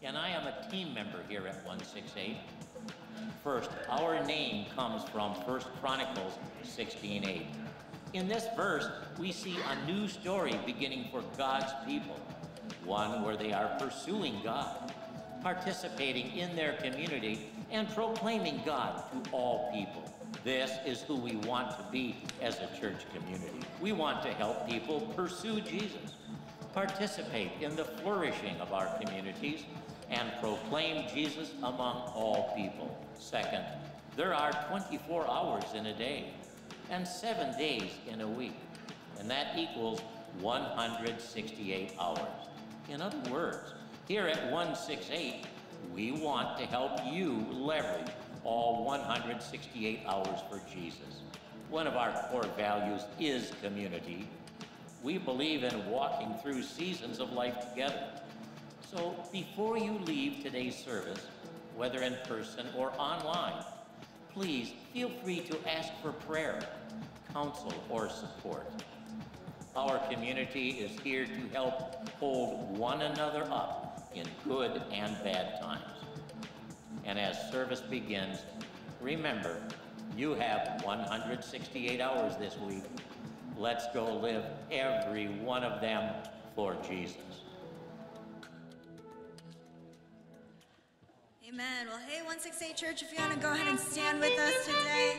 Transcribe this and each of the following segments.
and I am a team member here at 168. First, our name comes from 1 Chronicles 16:8. In this verse, we see a new story beginning for God's people, one where they are pursuing God, participating in their community, and proclaiming God to all people. This is who we want to be as a church community. We want to help people pursue Jesus, participate in the flourishing of our communities, and proclaim Jesus among all people. Second, there are 24 hours in a day and 7 days in a week, and that equals 168 hours. In other words, here at 168, we want to help you leverage all 168 hours for Jesus. One of our core values is community. We believe in walking through seasons of life together. So before you leave today's service, whether in person or online, please feel free to ask for prayer, counsel, or support. Our community is here to help hold one another up in good and bad times. And as service begins, remember, you have 168 hours this week. Let's go live every one of them for Jesus. Amen. Well, hey, 168 Church, if you want to go ahead and stand with us today.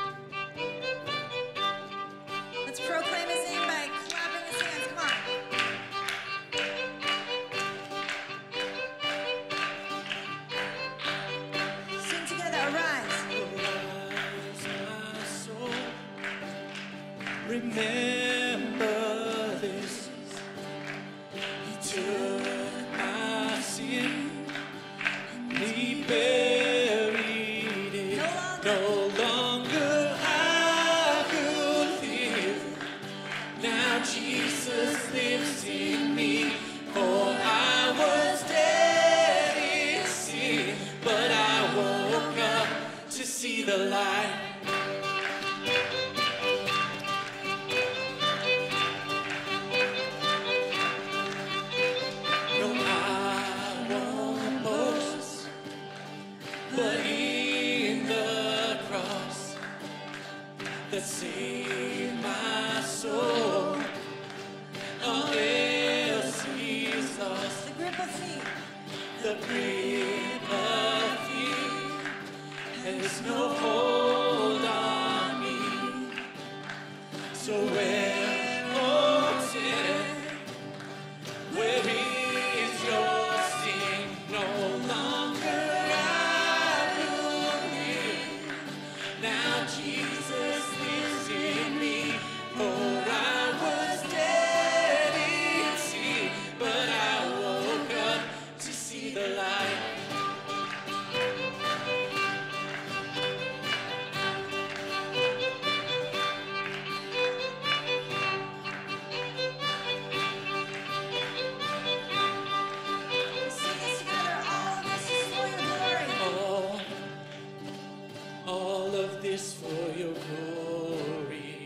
Let's proclaim his name by clapping his hands. Come on. Sing together, arise. Arise, my soul. Remember this. He took my sin. He buried it. No longer I could live. Now Jesus lives in me. For I was dead in sin, but I woke up to see the light. That saved my soul. All else is lost. The grip of fear. The grip of fear has no hold on me. So where, oh sin, where is your sting? No longer I will live. Now Jesus lives in me. For I was dead in sin, but I woke up to see the light. Sing this together. All of this for your glory.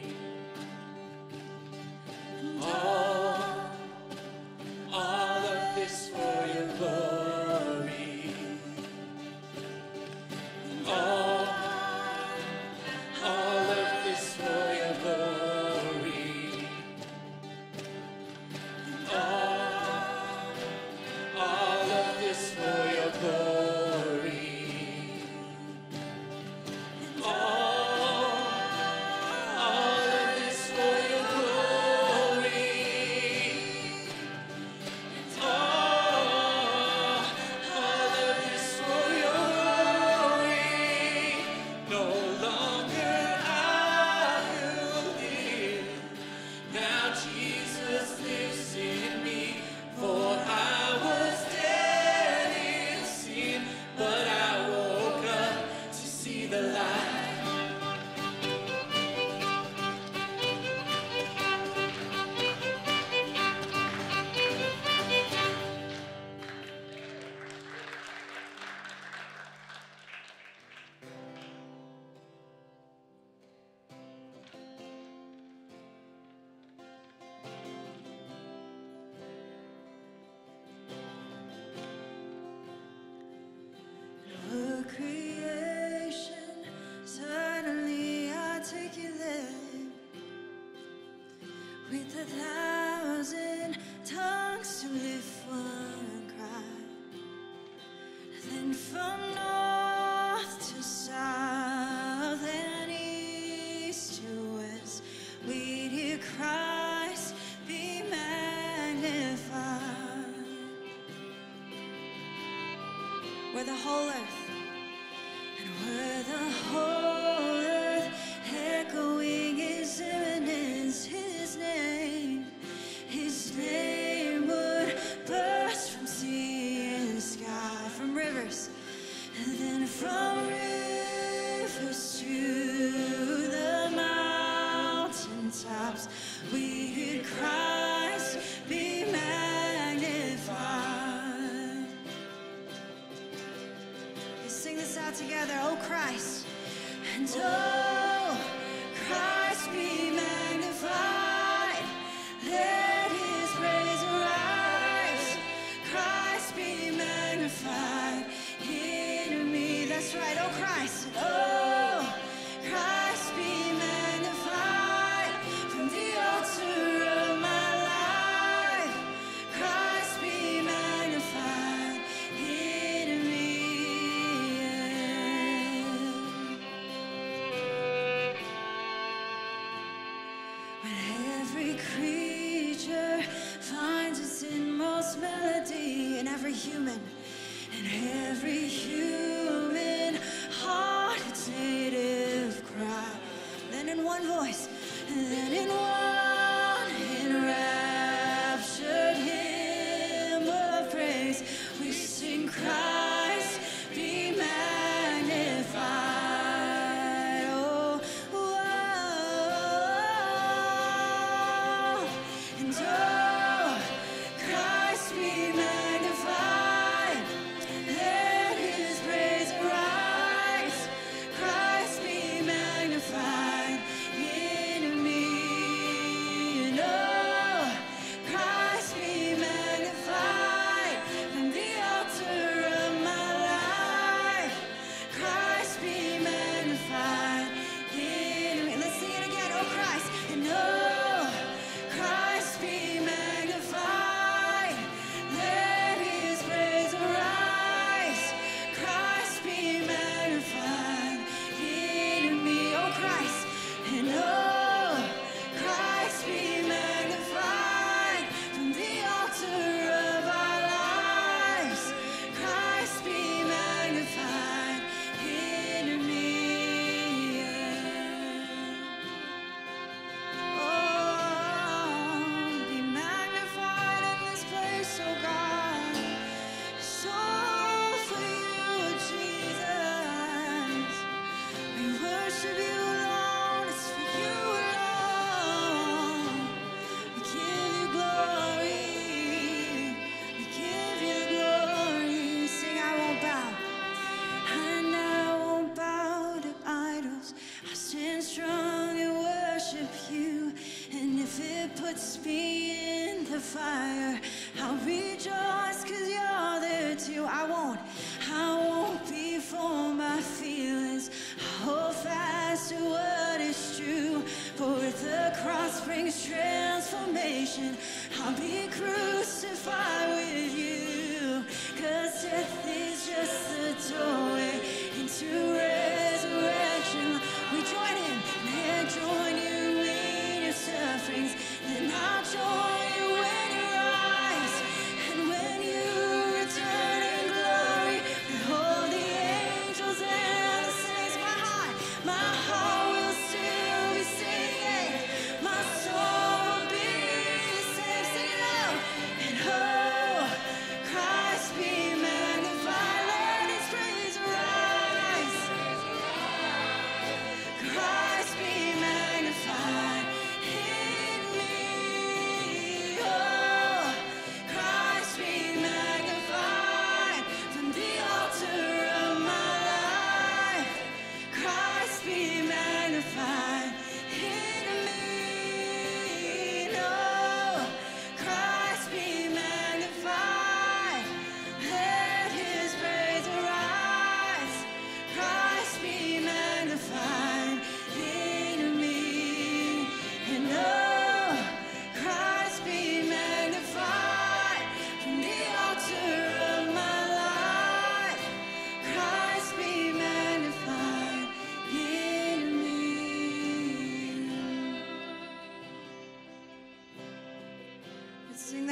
All of this for your glory. from north to south and east to west, we hear Christ be magnified. We're the whole earth, and we're the whole earth, echoing His eminence, His name. His name would burst from sea and sky, from rivers, and then from rivers to the mountain tops. We hear Christ be magnified. Let's sing this out together. Oh Christ, and oh Christ be magnified. Let His praise arise. Christ be magnified in me. That's right. Oh Christ. Oh Christ be magnified from the altar of my life. Christ be magnified in me. When every creature finds its inmost melody, and every human heart its native cry, then in one voice, then in one enraptured hymn of praise, we sing Christ be magnified. Oh, oh, and oh, Christ be magnified. Let His praise arise. Christ be magnified in me. And oh, Christ be magnified from the altar of my life. Christ be magnified in me. Let's sing it again. Oh Christ, and oh, Christ be magnified. Let His praise arise. Christ be magnified in me. Oh Christ, and oh, Christ be magnified from the altar of our lives. Christ be magnified in me. Oh, be magnified in this place, oh God. It's all for you, Jesus. We worship you alone. It's for you alone. We give you glory. We give you glory. Sing, I won't bow. And I won't bow to idols. I stand strong and worship you. And if it puts me in the fire, I'll rejoice 'cause you're there too. I won't be for my feelings. I hold fast to what is true. For with the cross brings transformation. I'll be crucified with you. 'Cause death is just the doorway into resurrection. We join Him and join you in your sufferings. Then I'll join you when you rise. And when you return in glory with all the angels and the saints, my heart will still be singing. My soul will be saved. Sing it out. And oh, Christ be magnified. Let His praise arise.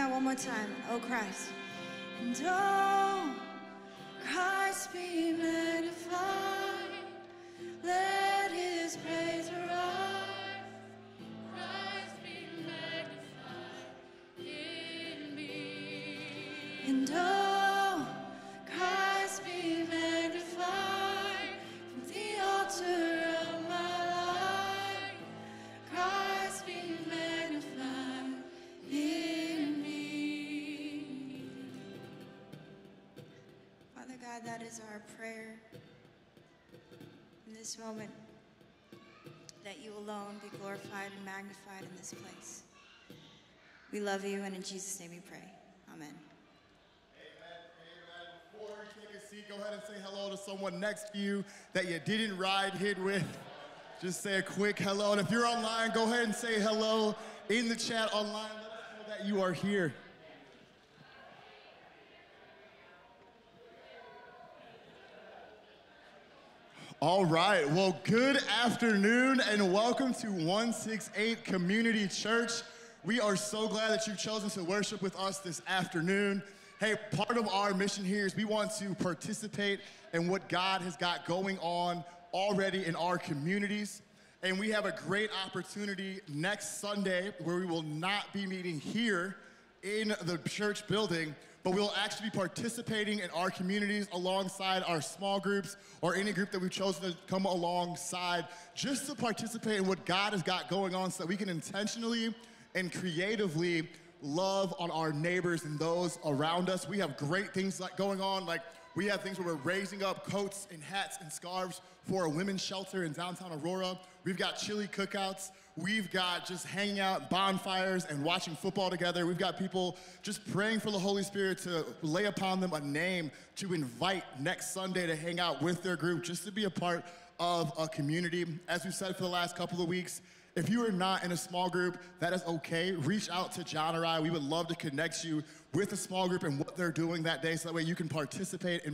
that one more time. Oh, Christ. And oh, Christ be magnified. Let his praise arise. Christ be magnified in me. And oh, Christ be magnified from the altar of my life. Christ be magnified in me. Father God, that is our prayer in this moment, that you alone be glorified and magnified in this place. We love you, and in Jesus' name we pray. Amen. Before you take a seat, go ahead and say hello to someone next to you that you didn't ride here with. Just say a quick hello. And if you're online, go ahead and say hello in the chat online. Let us know that you are here. All right, well, good afternoon and welcome to 168 Community Church. We are so glad that you've chosen to worship with us this afternoon. Hey, part of our mission here is we want to participate in what God has got going on already in our communities. And we have a great opportunity next Sunday where we will not be meeting here in the church building, but we'll actually be participating in our communities alongside our small groups or any group that we've chosen to come alongside just to participate in what God has got going on so that we can intentionally and creatively love on our neighbors and those around us. We have great things like going on, like we have things where we're raising up coats and hats and scarves for a women's shelter in downtown Aurora. We've got chili cookouts. We've got just hanging out, bonfires, and watching football together. We've got people just praying for the Holy Spirit to lay upon them a name to invite next Sunday to hang out with their group, just to be a part of a community. As we've said for the last couple of weeks, if you are not in a small group, that is okay. Reach out to John or I. We would love to connect you with a small group and what they're doing that day so that way you can participate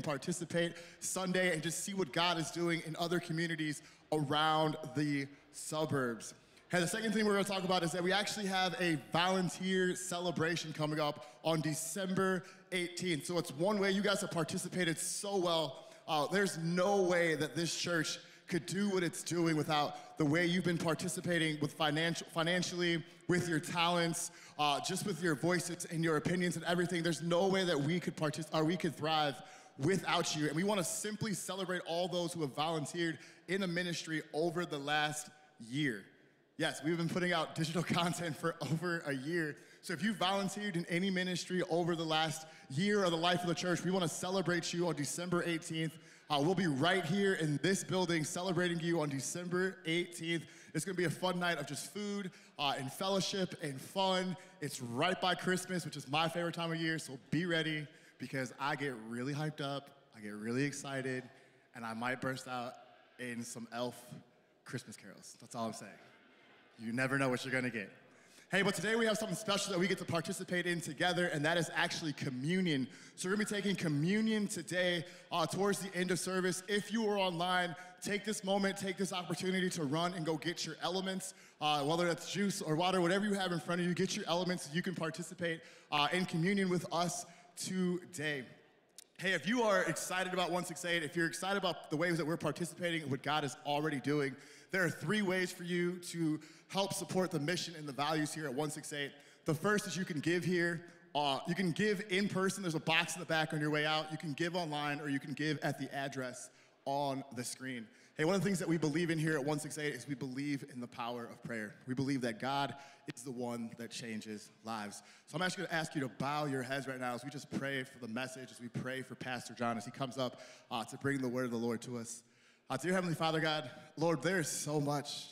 Sunday and just see what God is doing in other communities around the suburbs. Hey, the second thing we're going to talk about is that we actually have a volunteer celebration coming up on December 18th. So it's one way you guys have participated so well. There's no way that this church could do what it's doing without the way you've been participating with financially, with your talents, just with your voices and your opinions and everything. There's no way that we could thrive without you. And we want to simply celebrate all those who have volunteered in the ministry over the last year. Yes, we've been putting out digital content for over a year. So if you volunteered in any ministry over the last year of the life of the church, we want to celebrate you on December 18th. We'll be right here in this building celebrating you on December 18th. It's going to be a fun night of just food and fellowship and fun. It's right by Christmas, which is my favorite time of year, so be ready because I get really hyped up, I get really excited, and I might burst out in some elf Christmas carols. That's all I'm saying. You never know what you're going to get. Hey, but today we have something special that we get to participate in together, and that is actually communion. So we're going to be taking communion today towards the end of service. If you are online, take this moment, take this opportunity to run and go get your elements, whether that's juice or water, whatever you have in front of you, get your elements so you can participate in communion with us today. Hey, if you are excited about 168, if you're excited about the ways that we're participating and what God is already doing, there are 3 ways for you to help support the mission and the values here at 168. The first is you can give here. You can give in person. There's a box in the back on your way out. You can give online, or you can give at the address on the screen. Hey, one of the things that we believe in here at 168 is we believe in the power of prayer. We believe that God is the one that changes lives. So I'm actually going to ask you to bow your heads right now as we just pray for the message, as we pray for Pastor John as he comes up to bring the word of the Lord to us. Dear Heavenly Father, God, Lord, there is so much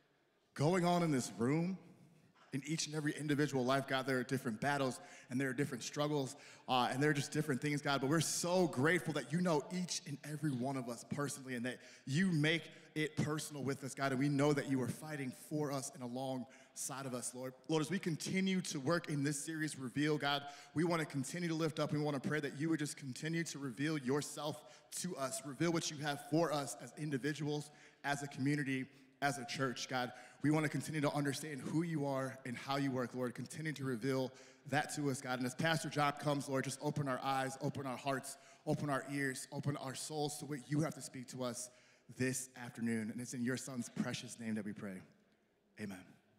going on in this room. In each and every individual life, God, there are different battles and there are different struggles and there are just different things, God. But we're so grateful that you know each and every one of us personally and that you make it personal with us, God. And we know that you are fighting for us and alongside of us, Lord. Lord, as we continue to work in this series, Reveal, God, we want to continue to lift up. We want to pray that you would just continue to reveal yourself to us, reveal what you have for us as individuals, as a community, as a church, God, we want to continue to understand who you are and how you work, Lord. Continue to reveal that to us, God. And as Pastor John comes, Lord, just open our eyes, open our hearts, open our ears, open our souls to what you have to speak to us this afternoon. And it's in your son's precious name that we pray. Amen.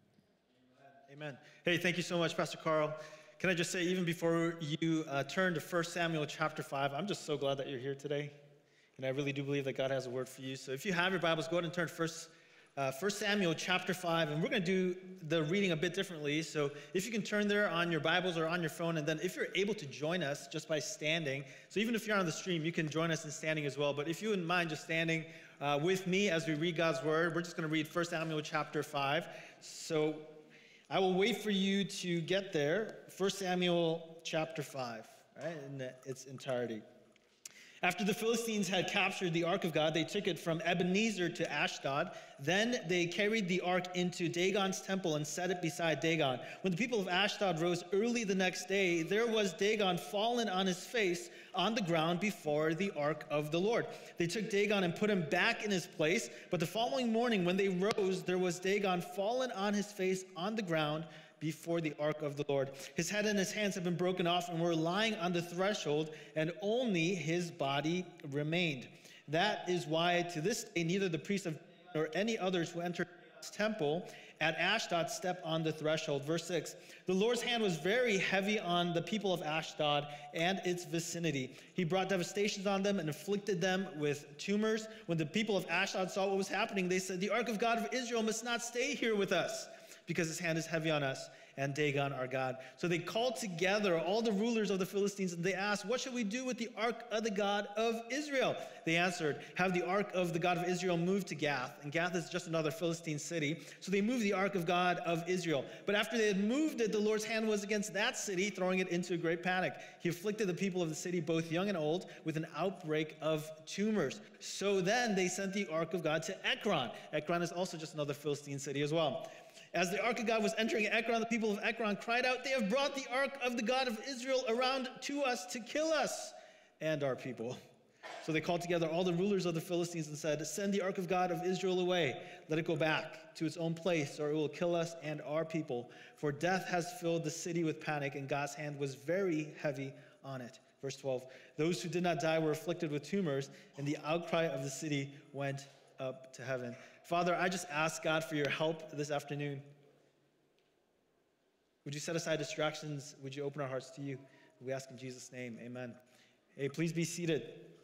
Amen. Hey, thank you so much, Pastor Carl. Can I just say, even before you turn to 1 Samuel chapter 5, I'm just so glad that you're here today. And I really do believe that God has a word for you. So if you have your Bibles, go ahead and turn to 1 Samuel chapter 5. And we're going to do the reading a bit differently. So if you can turn there on your Bibles or on your phone, and then if you're able to join us just by standing. So even if you're on the stream, you can join us in standing as well. But if you wouldn't mind just standing with me as we read God's word, we're just going to read 1 Samuel chapter 5. So I will wait for you to get there. 1 Samuel chapter 5, right, in its entirety. After the Philistines had captured the ark of God, they took it from Ebenezer to Ashdod. Then they carried the ark into Dagon's temple and set it beside Dagon. When the people of Ashdod rose early the next day, there was Dagon fallen on his face on the ground before the ark of the Lord. They took Dagon and put him back in his place. But the following morning, when they rose, there was Dagon fallen on his face on the ground before the ark of the Lord. His head and his hands had been broken off and were lying on the threshold, and only his body remained. That is why to this day neither the priests of nor any others who enter God's temple at Ashdod step on the threshold. Verse 6, the Lord's hand was very heavy on the people of Ashdod and its vicinity. He brought devastations on them and afflicted them with tumors. When the people of Ashdod saw what was happening, they said, the ark of God of Israel must not stay here with us, because his hand is heavy on us and Dagon our God. So they called together all the rulers of the Philistines, and they asked, what shall we do with the ark of the God of Israel? They answered, have the ark of the God of Israel moved to Gath. And Gath is just another Philistine city. So they moved the ark of God of Israel. But after they had moved it, the Lord's hand was against that city, throwing it into a great panic. He afflicted the people of the city, both young and old, with an outbreak of tumors. So then they sent the ark of God to Ekron. Ekron is also just another Philistine city as well. As the ark of God was entering Ekron, the people of Ekron cried out, they have brought the ark of the God of Israel around to us to kill us and our people. So they called together all the rulers of the Philistines and said, send the ark of God of Israel away. Let it go back to its own place, or it will kill us and our people. For death has filled the city with panic, and God's hand was very heavy on it. Verse 12, those who did not die were afflicted with tumors, and the outcry of the city went up to heaven. Father, I just ask, God, for your help this afternoon. Would you set aside distractions? Would you open our hearts to you? We ask in Jesus' name, amen. Hey, please be seated.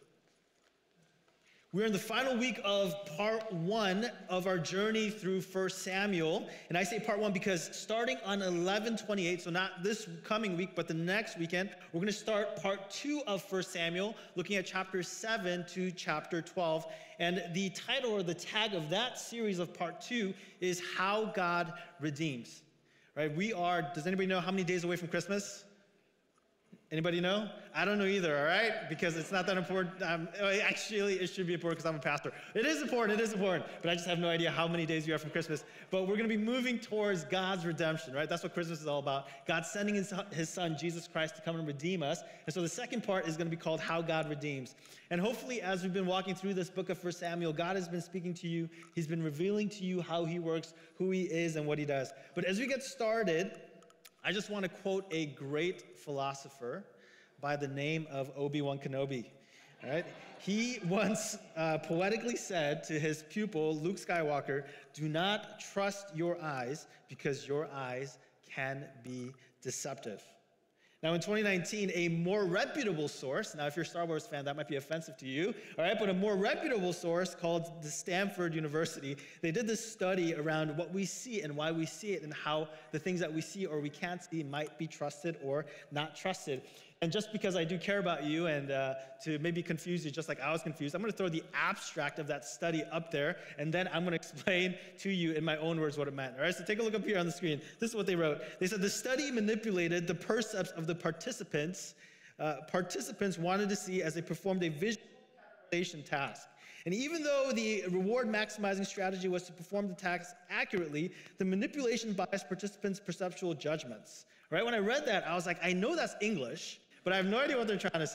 We're in the final week of part 1 of our journey through 1 Samuel. And I say part 1 because starting on 11/28, so not this coming week, but the next weekend, we're going to start part 2 of 1 Samuel, looking at chapter 7 to chapter 12. And the title or the tag of that series of part 2 is How God Redeems. Right? We are, does anybody know how many days away from Christmas? Anybody know? I don't know either, all right? Because it's not that important. Actually, it should be important because I'm a pastor. It is important, but I just have no idea how many days we are from Christmas. But we're going to be moving towards God's redemption, right? That's what Christmas is all about. God sending his son, Jesus Christ, to come and redeem us. And so the second part is going to be called How God Redeems. And hopefully, as we've been walking through this book of 1 Samuel, God has been speaking to you. He's been revealing to you how he works, who he is, and what he does. But as we get started, I just want to quote a great philosopher by the name of Obi-Wan Kenobi. All right? He once poetically said to his pupil, Luke Skywalker, do not trust your eyes because your eyes can be deceptive. Now, in 2019, a more reputable source, now if you're a Star Wars fan, that might be offensive to you, all right, but a more reputable source called the Stanford University, they did this study around what we see and why we see it and how the things that we see or we can't see might be trusted or not trusted. And just because I do care about you and to maybe confuse you just like I was confused, I'm going to throw the abstract of that study up there, and then I'm going to explain to you in my own words what it meant. All right, so take a look up here on the screen. This is what they wrote. They said the study manipulated the percepts of the participants. Participants wanted to see as they performed a visualization task. And even though the reward maximizing strategy was to perform the task accurately, the manipulation biased participants' perceptual judgments. Right? When I read that, I was like, I know that's English, but I have no idea what they're trying to say.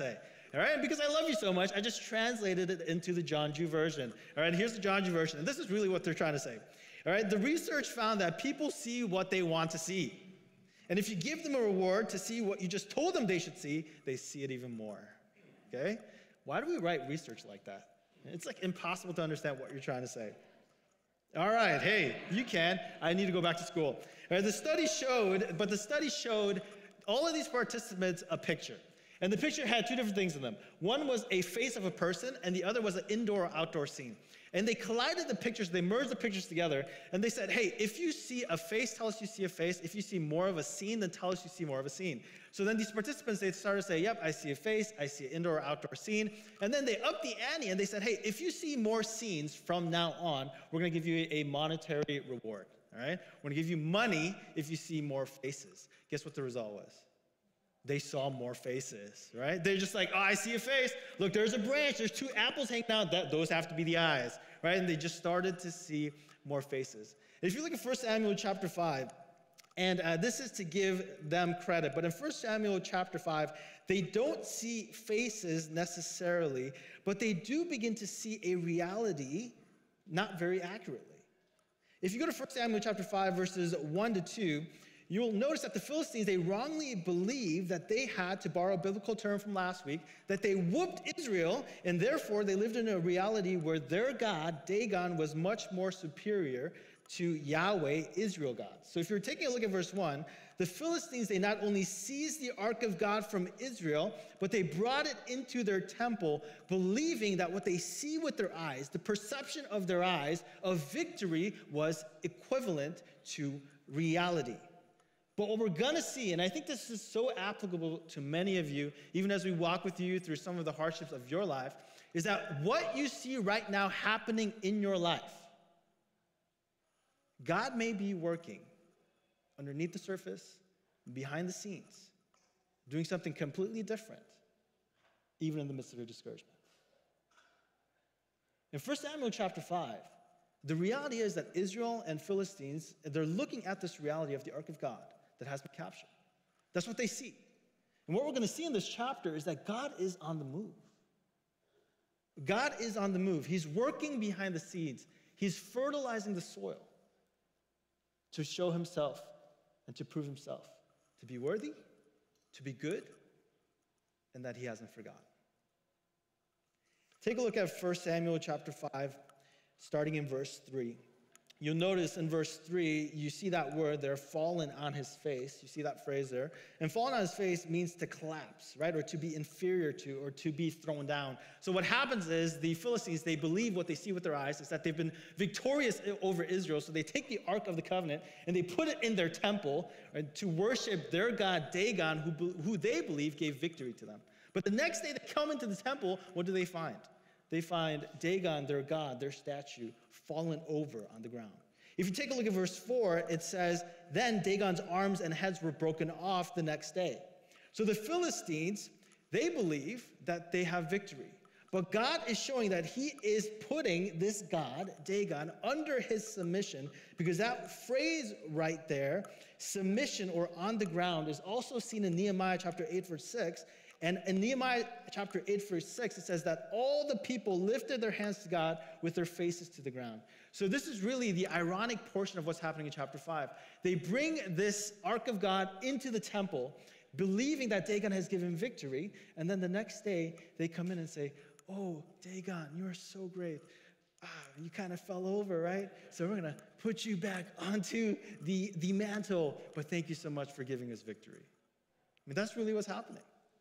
All right, and because I love you so much, I just translated it into the John Jew version. All right, here's the John Jew version, and this is really what they're trying to say. All right, the research found that people see what they want to see. And if you give them a reward to see what you just told them they should see, they see it even more. Okay? Why do we write research like that? It's like impossible to understand what you're trying to say. All right, hey, you can. I need to go back to school. All right, the study showed all of these participants a picture. And the picture had two different things in them. One was a face of a person, and the other was an indoor or outdoor scene. And they collided the pictures, they merged the pictures together, and they said, hey, if you see a face, tell us you see a face. If you see more of a scene, then tell us you see more of a scene. So then these participants, they started to say, yep, I see a face, I see an indoor or outdoor scene. And then they upped the ante, and they said, hey, if you see more scenes from now on, we're going to give you a monetary reward. All right? We're going to give you money if you see more faces. Guess what the result was? They saw more faces, right? They're just like, oh, I see a face. Look, there's a branch. There's two apples hanging out. Those have to be the eyes, right? And they just started to see more faces. And if you look at 1 Samuel chapter 5, and this is to give them credit, but in 1 Samuel chapter 5, they don't see faces necessarily, but they do begin to see a reality not very accurately. If you go to 1 Samuel chapter 5, verses 1 to 2, you'll notice that the Philistines, they wrongly believed that they had, to borrow a biblical term from last week, that they whooped Israel, and therefore they lived in a reality where their God, Dagon, was much more superior to Yahweh, Israel God. So if you're taking a look at verse 1, the Philistines, they not only seized the ark of God from Israel, but they brought it into their temple, believing that what they see with their eyes, the perception of their eyes of victory, was equivalent to reality. But what we're going to see, and I think this is so applicable to many of you, even as we walk with you through some of the hardships of your life, is that what you see right now happening in your life, God may be working underneath the surface, behind the scenes, doing something completely different, even in the midst of your discouragement. In 1 Samuel chapter 5, the reality is that Israel and Philistines, they're looking at this reality of the ark of God that has been captured. That's what they see. And what we're going to see in this chapter is that God is on the move. God is on the move. He's working behind the scenes. He's fertilizing the soil to show himself and to prove himself to be worthy, to be good, and that he hasn't forgotten. Take a look at 1 Samuel chapter 5, starting in verse 3. You'll notice in verse 3, you see that word there, fallen on his face. You see that phrase there. And fallen on his face means to collapse, right? Or to be inferior to, or to be thrown down. So what happens is the Philistines, they believe what they see with their eyes is that they've been victorious over Israel. So they take the Ark of the Covenant and they put it in their temple, right, to worship their god Dagon, who they believe gave victory to them. But the next day they come into the temple, what do they find? They find Dagon, their god, their statue, fallen over on the ground. If you take a look at verse 4, it says, then Dagon's arms and heads were broken off the next day. So the Philistines, they believe that they have victory. But God is showing that he is putting this god, Dagon, under his submission, because that phrase right there, submission or on the ground, is also seen in Nehemiah chapter 8, verse 6. And in Nehemiah chapter 8, verse 6, it says that all the people lifted their hands to God with their faces to the ground. So this is really the ironic portion of what's happening in chapter 5. They bring this ark of God into the temple, believing that Dagon has given victory. And then the next day, they come in and say, oh, Dagon, you are so great. You kind of fell over, right? So we're going to put you back onto the mantle. But thank you so much for giving us victory. I mean, that's really what's happening.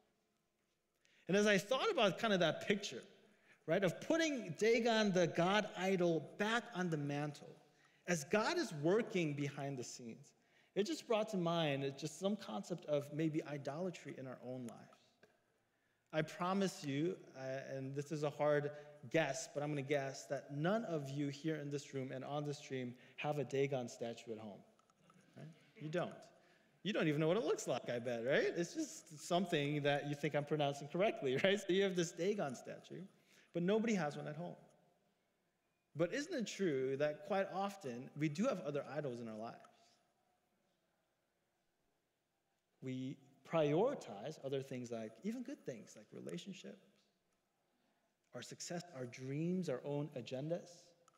And as I thought about kind of that picture, right, of putting Dagon, the god idol, back on the mantle, as God is working behind the scenes, it just brought to mind just some concept of maybe idolatry in our own lives. I promise you, and this is a hard guess, but I'm going to guess that none of you here in this room and on the stream have a Dagon statue at home. Right? You don't. You don't even know what it looks like, I bet, right? It's just something that you think I'm pronouncing correctly, right? So you have this Dagon statue, but nobody has one at home. But isn't it true that quite often we do have other idols in our lives? We prioritize other things like, even good things like relationships, our success, our dreams, our own agendas.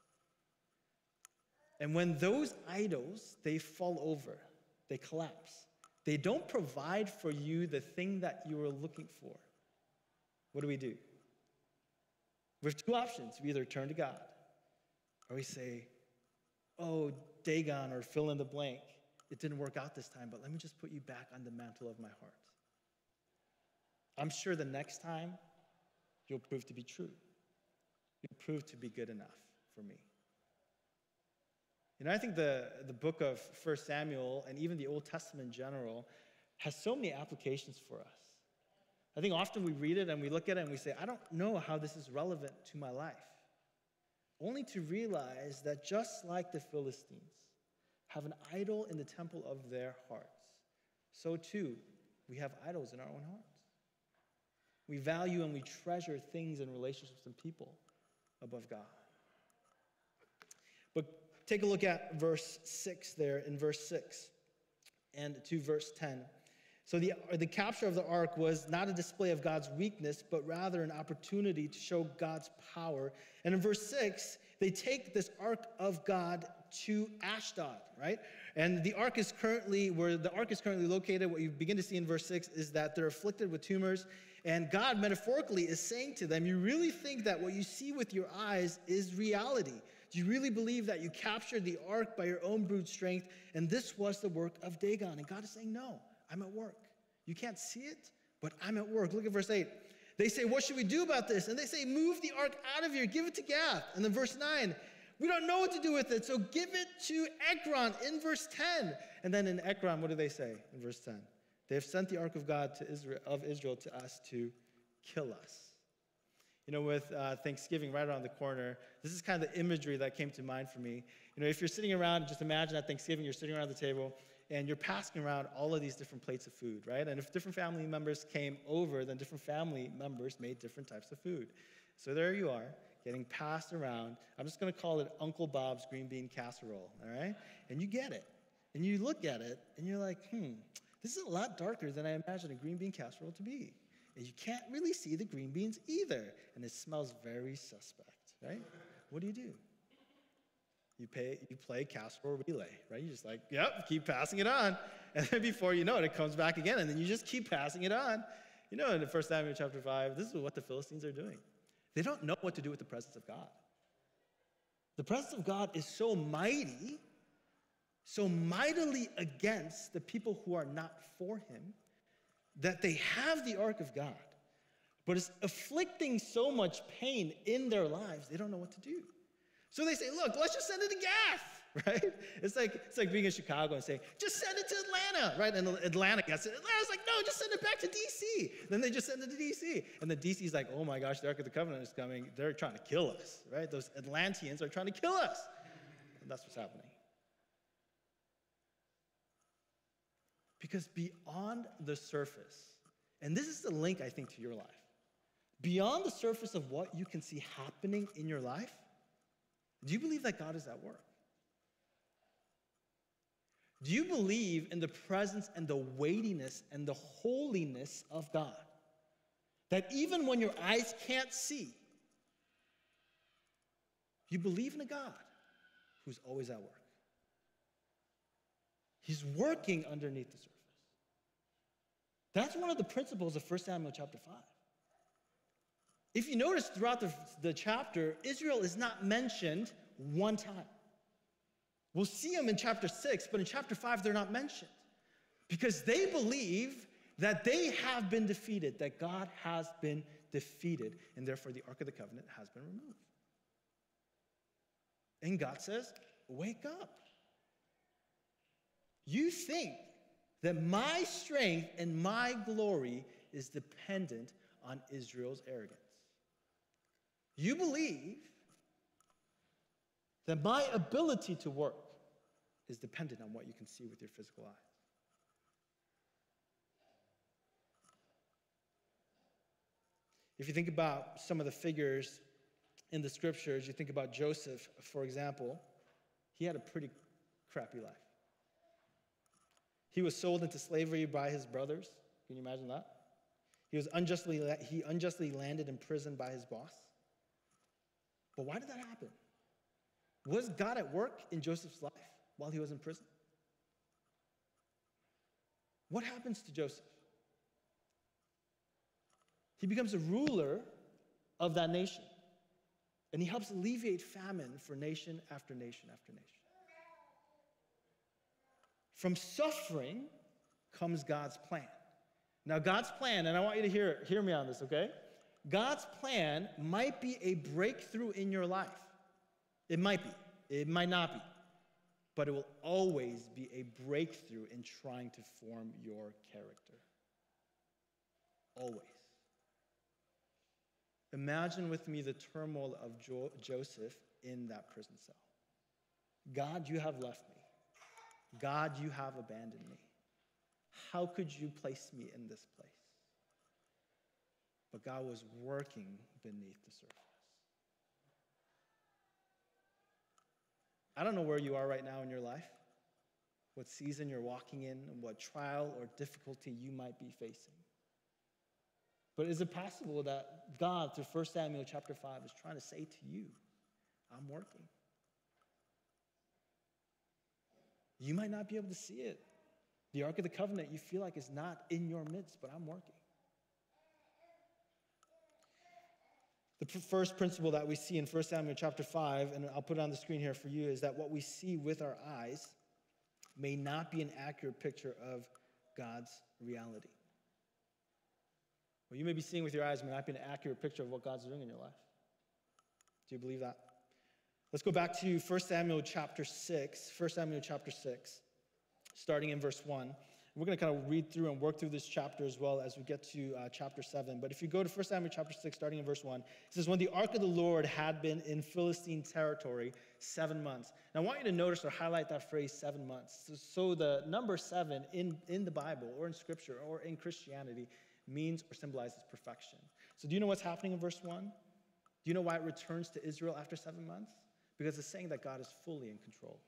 And when those idols, they fall over, they collapse, they don't provide for you the thing that you were looking for, what do? We have two options. We either turn to God, or we say, oh, Dagon, or fill in the blank. It didn't work out this time, but let me just put you back on the mantle of my heart. I'm sure the next time you'll prove to be true. You'll prove to be good enough for me. You know, I think the book of 1 Samuel and even the Old Testament in general has so many applications for us. I think often we read it and we look at it and we say, I don't know how this is relevant to my life. Only to realize that just like the Philistines have an idol in the temple of their hearts, so too we have idols in our own hearts. We value and we treasure things and relationships and people above God. But take a look at verse 6 there, in verse 6 and to verse 10. So the capture of the ark was not a display of God's weakness, but rather an opportunity to show God's power. And in verse 6, they take this ark of God to Ashdod, right? And the ark is currently, where the ark is currently located, what you begin to see in verse 6 is that they're afflicted with tumors. And God, metaphorically, is saying to them, you really think that what you see with your eyes is reality? Do you really believe that you captured the ark by your own brute strength, and this was the work of Dagon? And God is saying, no, I'm at work. You can't see it, but I'm at work. Look at verse 8. They say, what should we do about this? And they say, move the ark out of here, give it to Gath. And then verse 9, we don't know what to do with it, so give it to Ekron in verse 10. And then in Ekron, what do they say in verse 10? They have sent the ark of God to Israel to us to kill us. You know, with Thanksgiving right around the corner, this is kind of the imagery that came to mind for me. You know, if you're sitting around, just imagine at Thanksgiving, you're sitting around the table, and you're passing around all of these different plates of food, right? And if different family members came over, then different family members made different types of food. So there you are, getting passed around. I'm just going to call it Uncle Bob's green bean casserole, all right? And you get it. And you look at it, and you're like, this is a lot darker than I imagined a green bean casserole to be. And you can't really see the green beans either. And it smells very suspect, right? What do? You play casserole relay, right? You just like, yep, keep passing it on. And then before you know it, it comes back again, and then you just keep passing it on. You know, in the 1 Samuel chapter 5, this is what the Philistines are doing. They don't know what to do with the presence of God. The presence of God is so mighty, so mightily against the people who are not for him, that they have the ark of God, but it's afflicting so much pain in their lives, they don't know what to do. So they say, look, let's just send it to Gath, right? It's like being in Chicago and saying, just send it to Atlanta, right? And Atlanta gets it. Atlanta's like, no, just send it back to D.C. Then they just send it to D.C. And the D.C.'s like, oh my gosh, the Ark of the Covenant is coming. They're trying to kill us, right? Those Atlanteans are trying to kill us. And that's what's happening. Because beyond the surface, and this is the link, I think, to your life, beyond the surface of what you can see happening in your life, do you believe that God is at work? Do you believe in the presence and the weightiness and the holiness of God? That even when your eyes can't see, you believe in a God who's always at work. He's working underneath the surface. That's one of the principles of 1 Samuel chapter 5. If you notice throughout the chapter, Israel is not mentioned one time. We'll see them in chapter 6, but in chapter 5, they're not mentioned. Because they believe that they have been defeated, that God has been defeated, and therefore the Ark of the Covenant has been removed. And God says, wake up. You think that my strength and my glory is dependent on Israel's arrogance. You believe that my ability to work is dependent on what you can see with your physical eyes. If you think about some of the figures in the scriptures, you think about Joseph, for example, he had a pretty crappy life. He was sold into slavery by his brothers. Can you imagine that? He unjustly landed in prison by his boss. But why did that happen? Was God at work in Joseph's life while he was in prison? What happens to Joseph? He becomes a ruler of that nation. And he helps alleviate famine for nation after nation after nation. From suffering comes God's plan. Now, God's plan, and I want you to hear me on this, okay? God's plan might be a breakthrough in your life. It might be. It might not be. But it will always be a breakthrough in trying to form your character. Always. Imagine with me the turmoil of Joseph in that prison cell. God, you have left me. God, you have abandoned me. How could you place me in this place? But God was working beneath the surface. I don't know where you are right now in your life, what season you're walking in, and what trial or difficulty you might be facing. But is it possible that God, through 1 Samuel chapter 5, is trying to say to you, I'm working? You might not be able to see it. The Ark of the Covenant, you feel like is not in your midst, but I'm working. The first principle that we see in 1 Samuel chapter 5, and I'll put it on the screen here for you, is that what we see with our eyes may not be an accurate picture of God's reality. What you may be seeing with your eyes may not be an accurate picture of what God's doing in your life. Do you believe that? Let's go back to 1 Samuel chapter 6. 1 Samuel chapter 6, starting in verse 1. We're going to kind of read through and work through this chapter as well as we get to chapter 7. But if you go to 1 Samuel chapter 6, starting in verse 1, it says, when the ark of the Lord had been in Philistine territory 7 months. Now, I want you to notice or highlight that phrase, 7 months. So the number 7 in the Bible or in Scripture or in Christianity means or symbolizes perfection. So do you know what's happening in verse 1? Do you know why it returns to Israel after 7 months? Because it's saying that God is fully in control.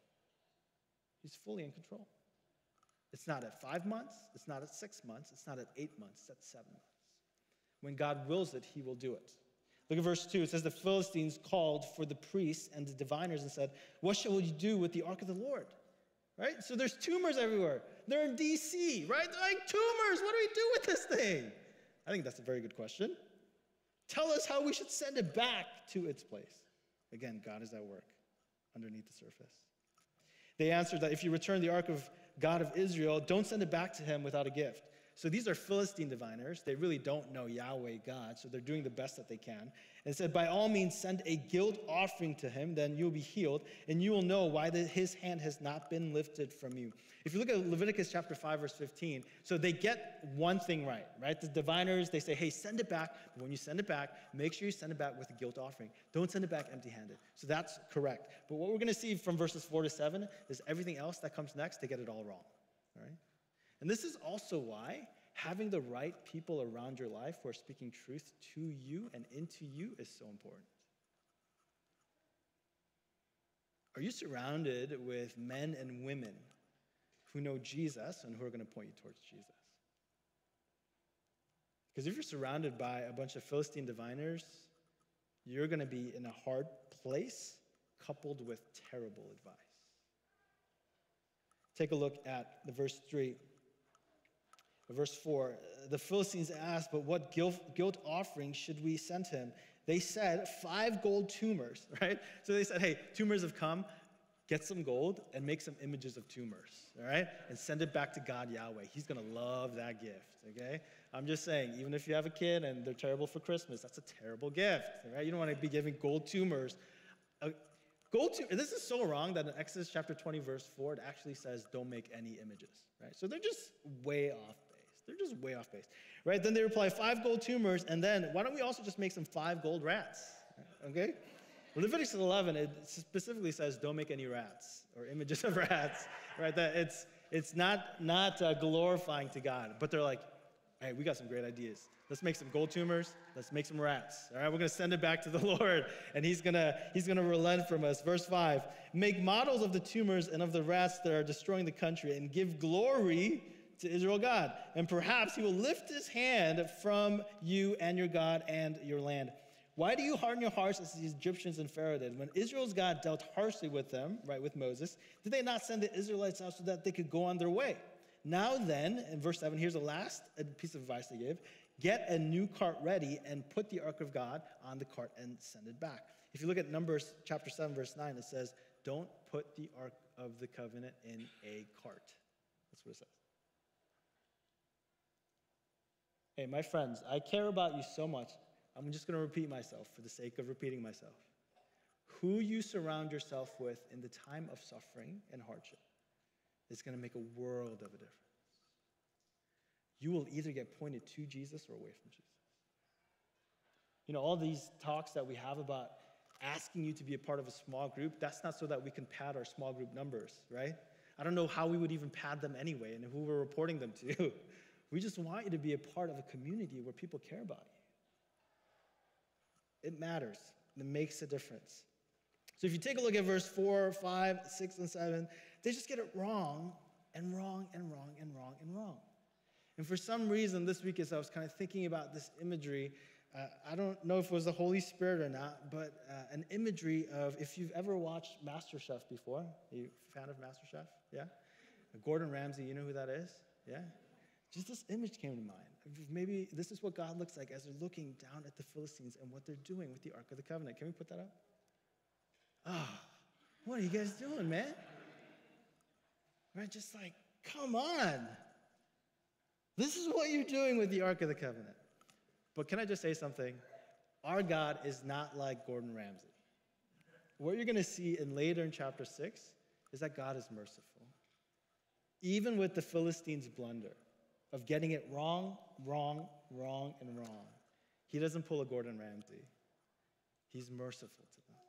He's fully in control. It's not at 5 months. It's not at 6 months. It's not at 8 months. It's at 7 months. When God wills it, he will do it. Look at verse 2. It says, the Philistines called for the priests and the diviners and said, what shall we do with the ark of the Lord? Right? So there's tumors everywhere. They're in D.C., right? They're like, tumors, what do we do with this thing? I think that's a very good question. Tell us how we should send it back to its place. Again, God is at work underneath the surface. They answered that if you return the ark of God of Israel, don't send it back to him without a gift. So these are Philistine diviners. They really don't know Yahweh God, so they're doing the best that they can. And said, by all means, send a guilt offering to him, then you'll be healed, and you will know why his hand has not been lifted from you. If you look at Leviticus chapter 5, verse 15, so they get one thing right? The diviners, they say, hey, send it back. But when you send it back, make sure you send it back with a guilt offering. Don't send it back empty-handed. So that's correct. But what we're going to see from verses 4 to 7 is everything else that comes next, they get it all wrong. All right? And this is also why having the right people around your life who are speaking truth to you and into you is so important. Are you surrounded with men and women who know Jesus and who are going to point you towards Jesus? Because if you're surrounded by a bunch of Philistine diviners, you're going to be in a hard place coupled with terrible advice. Take a look at the verse 3. Verse 4, the Philistines asked, but what guilt offering should we send him? They said 5 gold tumors, right? So they said, hey, tumors have come. Get some gold and make some images of tumors, all right? And send it back to God Yahweh. He's going to love that gift, okay? I'm just saying, even if you have a kid and they're terrible for Christmas, that's a terrible gift, right? You don't want to be giving gold tumors. This is so wrong that in Exodus chapter 20, verse 4, it actually says, don't make any images, right? So they're just way off base. They're just way off base, right? Then they reply, 5 gold tumors, and then why don't we also just make some 5 gold rats, okay? Leviticus 11, it specifically says, don't make any rats or images of rats, right? That it's not glorifying to God, but they're like, hey, we got some great ideas. Let's make some gold tumors. Let's make some rats. All right, we're going to send it back to the Lord, and he's gonna relent from us. Verse 5, make models of the tumors and of the rats that are destroying the country, and give glory to Israel God, and perhaps he will lift his hand from you and your God and your land. Why do you harden your hearts as the Egyptians and Pharaoh did? When Israel's God dealt harshly with them, right, with Moses, did they not send the Israelites out so that they could go on their way? Now then, in verse 7, here's the last piece of advice they gave. Get a new cart ready and put the ark of God on the cart and send it back. If you look at Numbers chapter 7, verse 9, it says, don't put the ark of the covenant in a cart. That's what it says. Hey, my friends, I care about you so much. I'm just going to repeat myself for the sake of repeating myself. Who you surround yourself with in the time of suffering and hardship is going to make a world of a difference. You will either get pointed to Jesus or away from Jesus. You know, all these talks that we have about asking you to be a part of a small group, that's not so that we can pad our small group numbers, right? I don't know how we would even pad them anyway and who we're reporting them to. We just want you to be a part of a community where people care about you. It matters. It makes a difference. So if you take a look at verse 4, 5, 6, and 7, they just get it wrong and wrong and wrong and wrong and wrong. And for some reason, this week as I was kind of thinking about this imagery, I don't know if it was the Holy Spirit or not, but an imagery of, if you've ever watched MasterChef before, are you a fan of MasterChef? Yeah? Gordon Ramsay, you know who that is? Yeah? Just this image came to mind. Maybe this is what God looks like as they're looking down at the Philistines and what they're doing with the Ark of the Covenant. Can we put that up? Ah, what are you guys doing, man? Right, just like, come on. This is what you're doing with the Ark of the Covenant. But can I just say something? Our God is not like Gordon Ramsay. What you're going to see later in chapter 6 is that God is merciful. Even with the Philistines' blunder of getting it wrong, wrong, wrong, and wrong, he doesn't pull a Gordon Ramsay. He's merciful to them.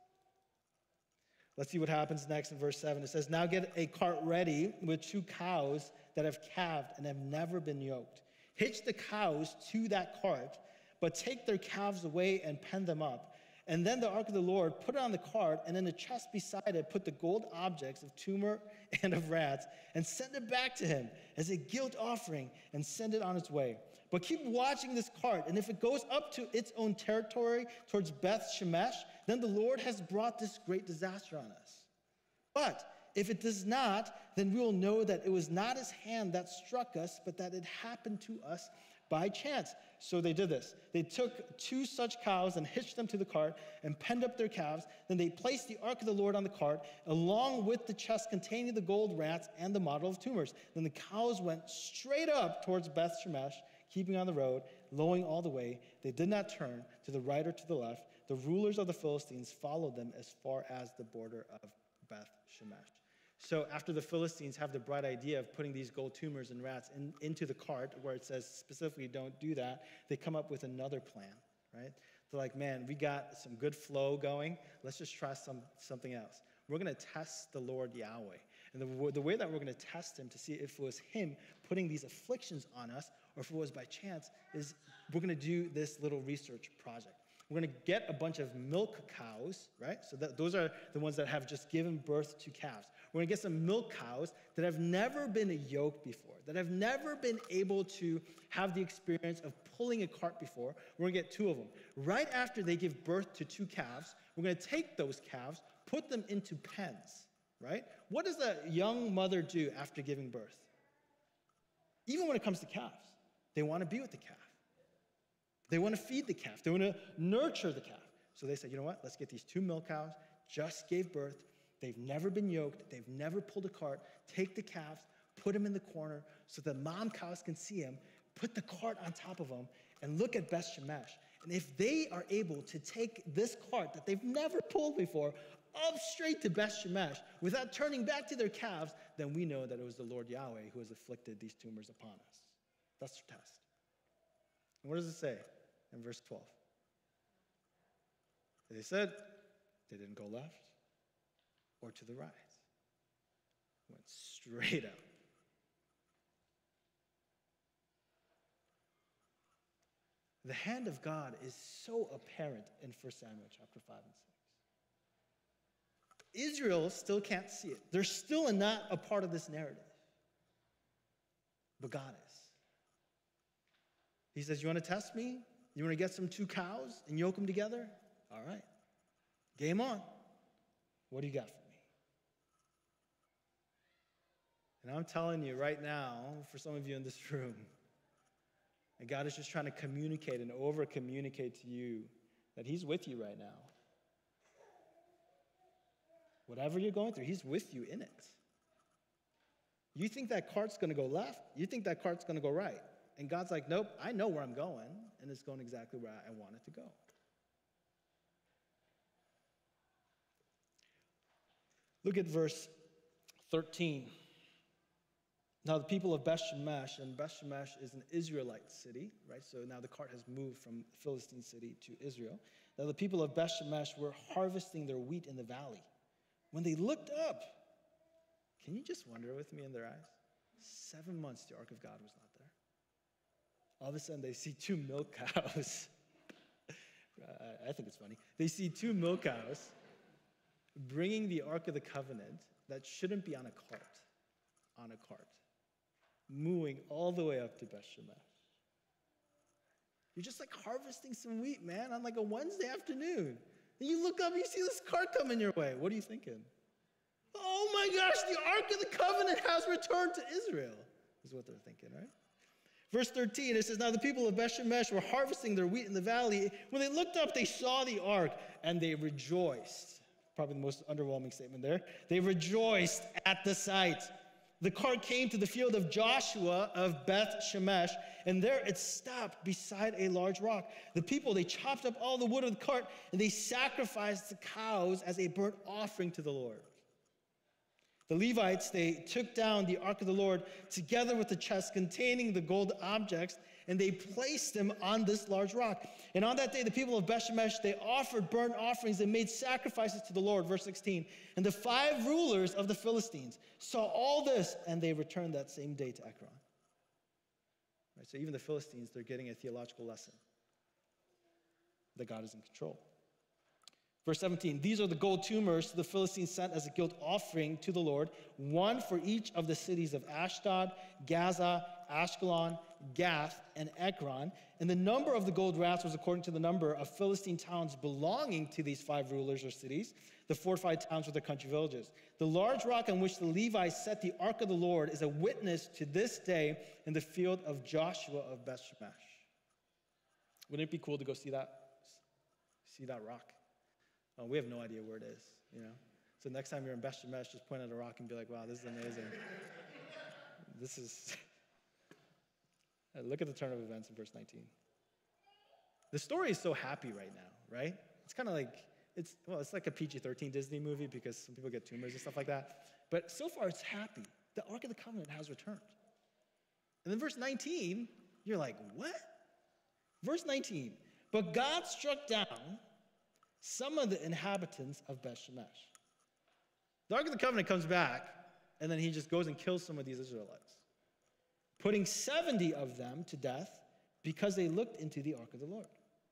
Let's see what happens next in verse 7. It says, now get a cart ready with 2 cows that have calved and have never been yoked. Hitch the cows to that cart, but take their calves away and pen them up. And then the ark of the Lord, put it on the cart, and in the chest beside it, put the gold objects of tumor and of rats, and send it back to him as a guilt offering, and send it on its way. But keep watching this cart, and if it goes up to its own territory towards Beth Shemesh, then the Lord has brought this great disaster on us. But if it does not, then we will know that it was not his hand that struck us, but that it happened to us by chance. So they did this. They took 2 such cows and hitched them to the cart and penned up their calves. Then they placed the ark of the Lord on the cart, along with the chest containing the gold rats and the model of tumors. Then the cows went straight up towards Beth Shemesh, keeping on the road, lowing all the way. They did not turn to the right or to the left. The rulers of the Philistines followed them as far as the border of Beth Shemesh. So after the Philistines have the bright idea of putting these gold tumors and rats into the cart, where it says specifically don't do that, they come up with another plan, right? They're like, man, we got some good flow going. Let's just try something else. We're going to test the Lord Yahweh. And the way that we're going to test him to see if it was him putting these afflictions on us or if it was by chance is we're going to do this little research project. We're going to get a bunch of milk cows, right? So those are the ones that have just given birth to calves. We're going to get some milk cows that have never been yoked before, that have never been able to have the experience of pulling a cart before. We're going to get 2 of them. Right after they give birth to 2 calves, we're going to take those calves, put them into pens, right? What does a young mother do after giving birth? Even when it comes to calves, they want to be with the calf. They want to feed the calf. They want to nurture the calf. So they said, you know what? Let's get these 2 milk cows, just gave birth. They've never been yoked. They've never pulled a cart. Take the calves, put them in the corner so the mom cows can see them, put the cart on top of them, and look at Beth Shemesh. And if they are able to take this cart that they've never pulled before up straight to Beth Shemesh without turning back to their calves, then we know that it was the Lord Yahweh who has afflicted these tumors upon us. That's the test. And what does it say in verse 12? They said they didn't go left or to the right. Went straight up. The hand of God is so apparent in 1 Samuel chapter 5 and 6. Israel still can't see it. They're still not a part of this narrative. but God is. He says, you want to test me? You want to get some 2 cows and yoke them together? All right. Game on. What do you got for me? And I'm telling you right now, for some of you in this room, and God is just trying to communicate and over-communicate to you that he's with you right now. Whatever you're going through, he's with you in it. You think that cart's going to go left. You think that cart's going to go right. And God's like, nope, I know where I'm going, and it's going exactly where I want it to go. Look at verse 13. Now the people of Beth Shemesh, and Beth Shemesh is an Israelite city, right? So now the cart has moved from Philistine city to Israel. Now the people of Beth Shemesh were harvesting their wheat in the valley. When they looked up, can you just wonder with me in their eyes? 7 months the ark of God was not there. All of a sudden they see 2 milk cows. I think it's funny. They see 2 milk cows bringing the ark of the covenant that shouldn't be on a cart, mooing all the way up to Beth Shemesh. You're just like harvesting some wheat, man, on like a Wednesday afternoon. And you look up, you see this cart coming your way. What are you thinking? Oh my gosh, the Ark of the Covenant has returned to Israel, is what they're thinking, right? Verse 13, it says, now the people of Beth Shemesh were harvesting their wheat in the valley. When they looked up, they saw the ark, and they rejoiced. Probably the most underwhelming statement there. They rejoiced at the sight. The cart came to the field of Joshua of Beth Shemesh, and there it stopped beside a large rock. The people, they chopped up all the wood of the cart, and they sacrificed the cows as a burnt offering to the Lord. The Levites, they took down the ark of the Lord together with the chest containing the gold objects, and they placed them on this large rock. And on that day, the people of Beth Shemesh, they offered burnt offerings and made sacrifices to the Lord. Verse 16. And the 5 rulers of the Philistines saw all this, and they returned that same day to Ekron. Right, so even the Philistines, they're getting a theological lesson that God is in control. Verse 17, these are the gold tumors the Philistines sent as a guilt offering to the Lord, 1 for each of the cities of Ashdod, Gaza, Ashkelon, Gath, and Ekron. And the number of the gold rats was according to the number of Philistine towns belonging to these 5 rulers or cities, the fortified towns with their country villages. The large rock on which the Levites set the ark of the Lord is a witness to this day in the field of Joshua of Beth Shemesh. Wouldn't it be cool to go see that rock? We have no idea where it is, you know? So next time you're in Beth Shemesh, just point at a rock and be like, wow, this is amazing. This is... Look at the turn of events in verse 19. The story is so happy right now, right? It's kind of like, it's like a PG-13 Disney movie because some people get tumors and stuff like that. But so far, it's happy. The Ark of the Covenant has returned. And then verse 19, you're like, what? Verse 19, but God struck down some of the inhabitants of Beth Shemesh. The Ark of the Covenant comes back, and then he just goes and kills some of these Israelites, putting 70 of them to death because they looked into the ark of the Lord.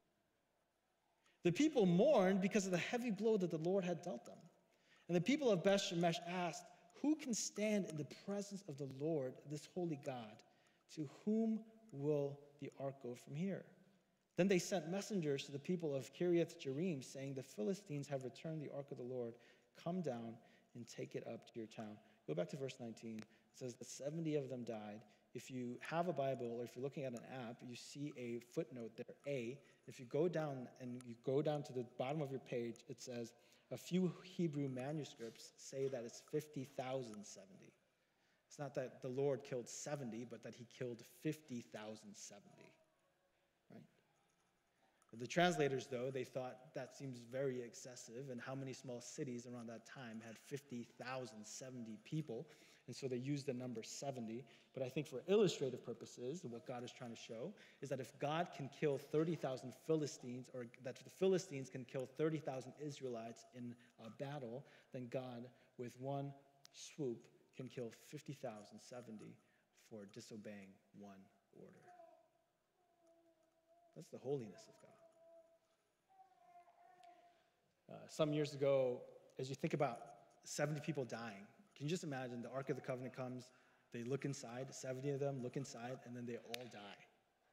The people mourned because of the heavy blow that the Lord had dealt them. And the people of Beth Shemesh asked, who can stand in the presence of the Lord, this holy God? To whom will the ark go from here? Then they sent messengers to the people of Kiriath Jearim, saying, the Philistines have returned the ark of the Lord. Come down and take it up to your town. Go back to verse 19. It says that 70 of them died. If you have a Bible or if you're looking at an app, you see a footnote there, A. If you go down to the bottom of your page, it says, a few Hebrew manuscripts say that it's 50,070. It's not that the Lord killed 70, but that he killed 50,070. Right? The translators, though, they thought that seems very excessive, and how many small cities around that time had 50,070 people, and so they used the number 70. But I think for illustrative purposes, what God is trying to show is that if God can kill 30,000 Philistines, or that the Philistines can kill 30,000 Israelites in a battle, then God, with one swoop, can kill 50,070 for disobeying one order. That's the holiness of God. Some years ago, as you think about 70 people dying, can you just imagine the Ark of the Covenant comes, They look inside, 70 of them look inside, and then they all die.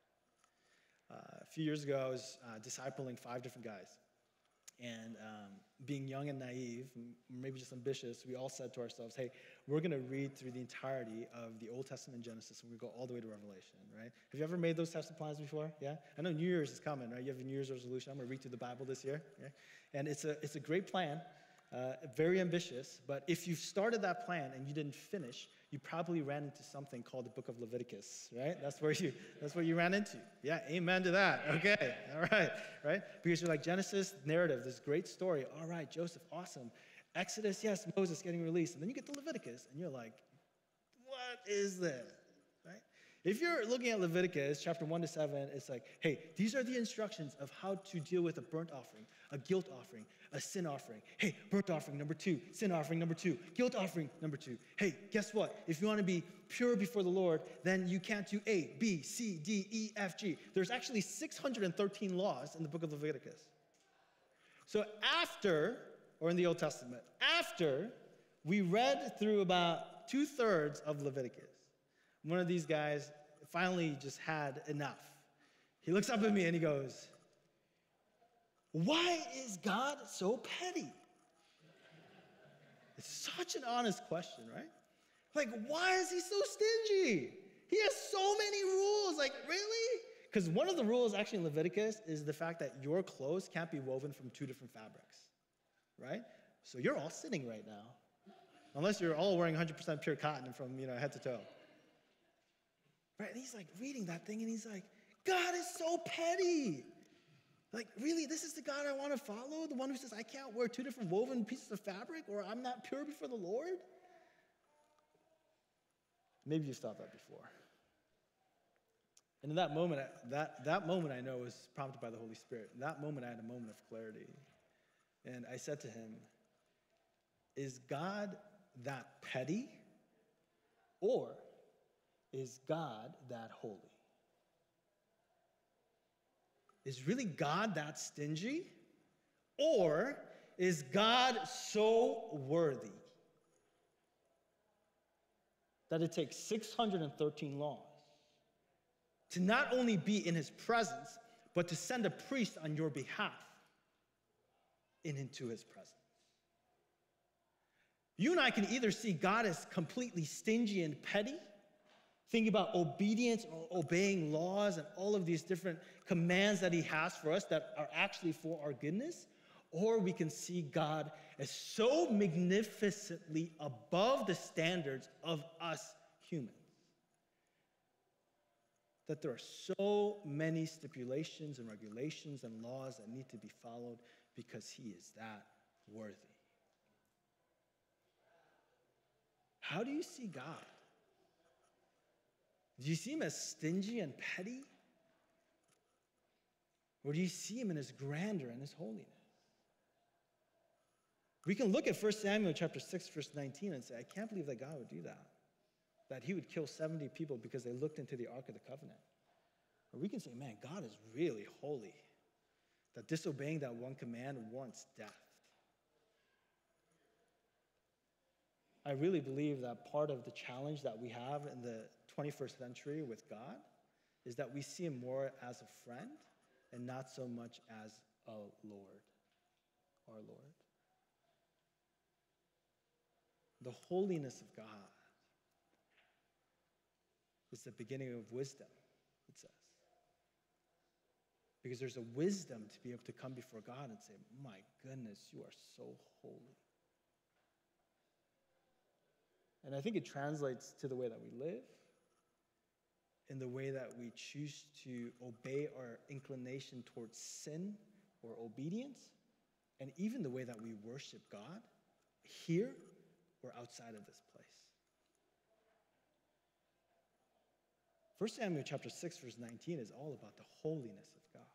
A few years ago, I was discipling 5 different guys. And being young and naive, maybe just ambitious, we all said to ourselves, hey, we're going to read through the entirety of the Old Testament Genesis, and we're going to go all the way to Revelation, right? Have you ever made those types of plans before? Yeah? I know New Year's is coming, right? You have a New Year's resolution. I'm going to read through the Bible this year. Yeah? And it's a great plan, very ambitious, but if you started that plan and you didn't finish, you probably ran into something called the book of Leviticus, right? That's where you ran into. Yeah, amen to that. Okay, all right? Because you're like, Genesis, narrative, this great story. All right, Joseph, awesome. Exodus, yes, Moses getting released. And then you get to Leviticus, and you're like, what is this, right? If you're looking at Leviticus, chapter 1 to 7, it's like, hey, these are the instructions of how to deal with a burnt offering, a guilt offering, a sin offering. Hey, burnt offering number 2, sin offering number 2, guilt offering number 2. Hey, guess what? If you want to be pure before the Lord, then you can't do A, B, C, D, E, F, G. There's actually 613 laws in the book of Leviticus. So after, or in the Old Testament, after we read through about 2/3 of Leviticus, one of these guys finally just had enough. He looks up at me and he goes, why is God so petty? It's such an honest question, right? Like, why is he so stingy? He has so many rules. Like, really? Because one of the rules actually in Leviticus is the fact that your clothes can't be woven from 2 different fabrics, right? So you're all sitting right now, unless you're all wearing 100% pure cotton from head to toe. Right? And he's like reading that thing and he's like, God is so petty. Like, really, this is the God I want to follow? The one who says I can't wear 2 different woven pieces of fabric, or I'm not pure before the Lord? Maybe you've thought that before. And in that moment, that moment I know was prompted by the Holy Spirit. In that moment, I had a moment of clarity. And I said to him, is God that petty, or is God that holy? Is really God that stingy? Or is God so worthy that it takes 613 laws to not only be in his presence, but to send a priest on your behalf into his presence? You and I can either see God as completely stingy and petty, thinking about obedience or obeying laws and all of these different commands that he has for us that are actually for our goodness, or we can see God as so magnificently above the standards of us humans that there are so many stipulations and regulations and laws that need to be followed because he is that worthy. How do you see God? Do you see him as stingy and petty? Or do you see him in his grandeur and his holiness? We can look at 1 Samuel chapter 6, verse 19 and say, I can't believe that God would do that. That he would kill 70 people because they looked into the Ark of the Covenant. Or we can say, man, God is really holy. That disobeying that one command warrants death. I really believe that part of the challenge that we have in the 21st century with God is that we see him more as a friend and not so much as a Lord, our Lord. The holiness of God is the beginning of wisdom, it says. Because there's a wisdom to be able to come before God and say, my goodness, you are so holy. And I think it translates to the way that we live, in the way that we choose to obey our inclination towards sin or obedience, and even the way that we worship God here or outside of this place. 1 Samuel chapter 6, verse 19 is all about the holiness of God.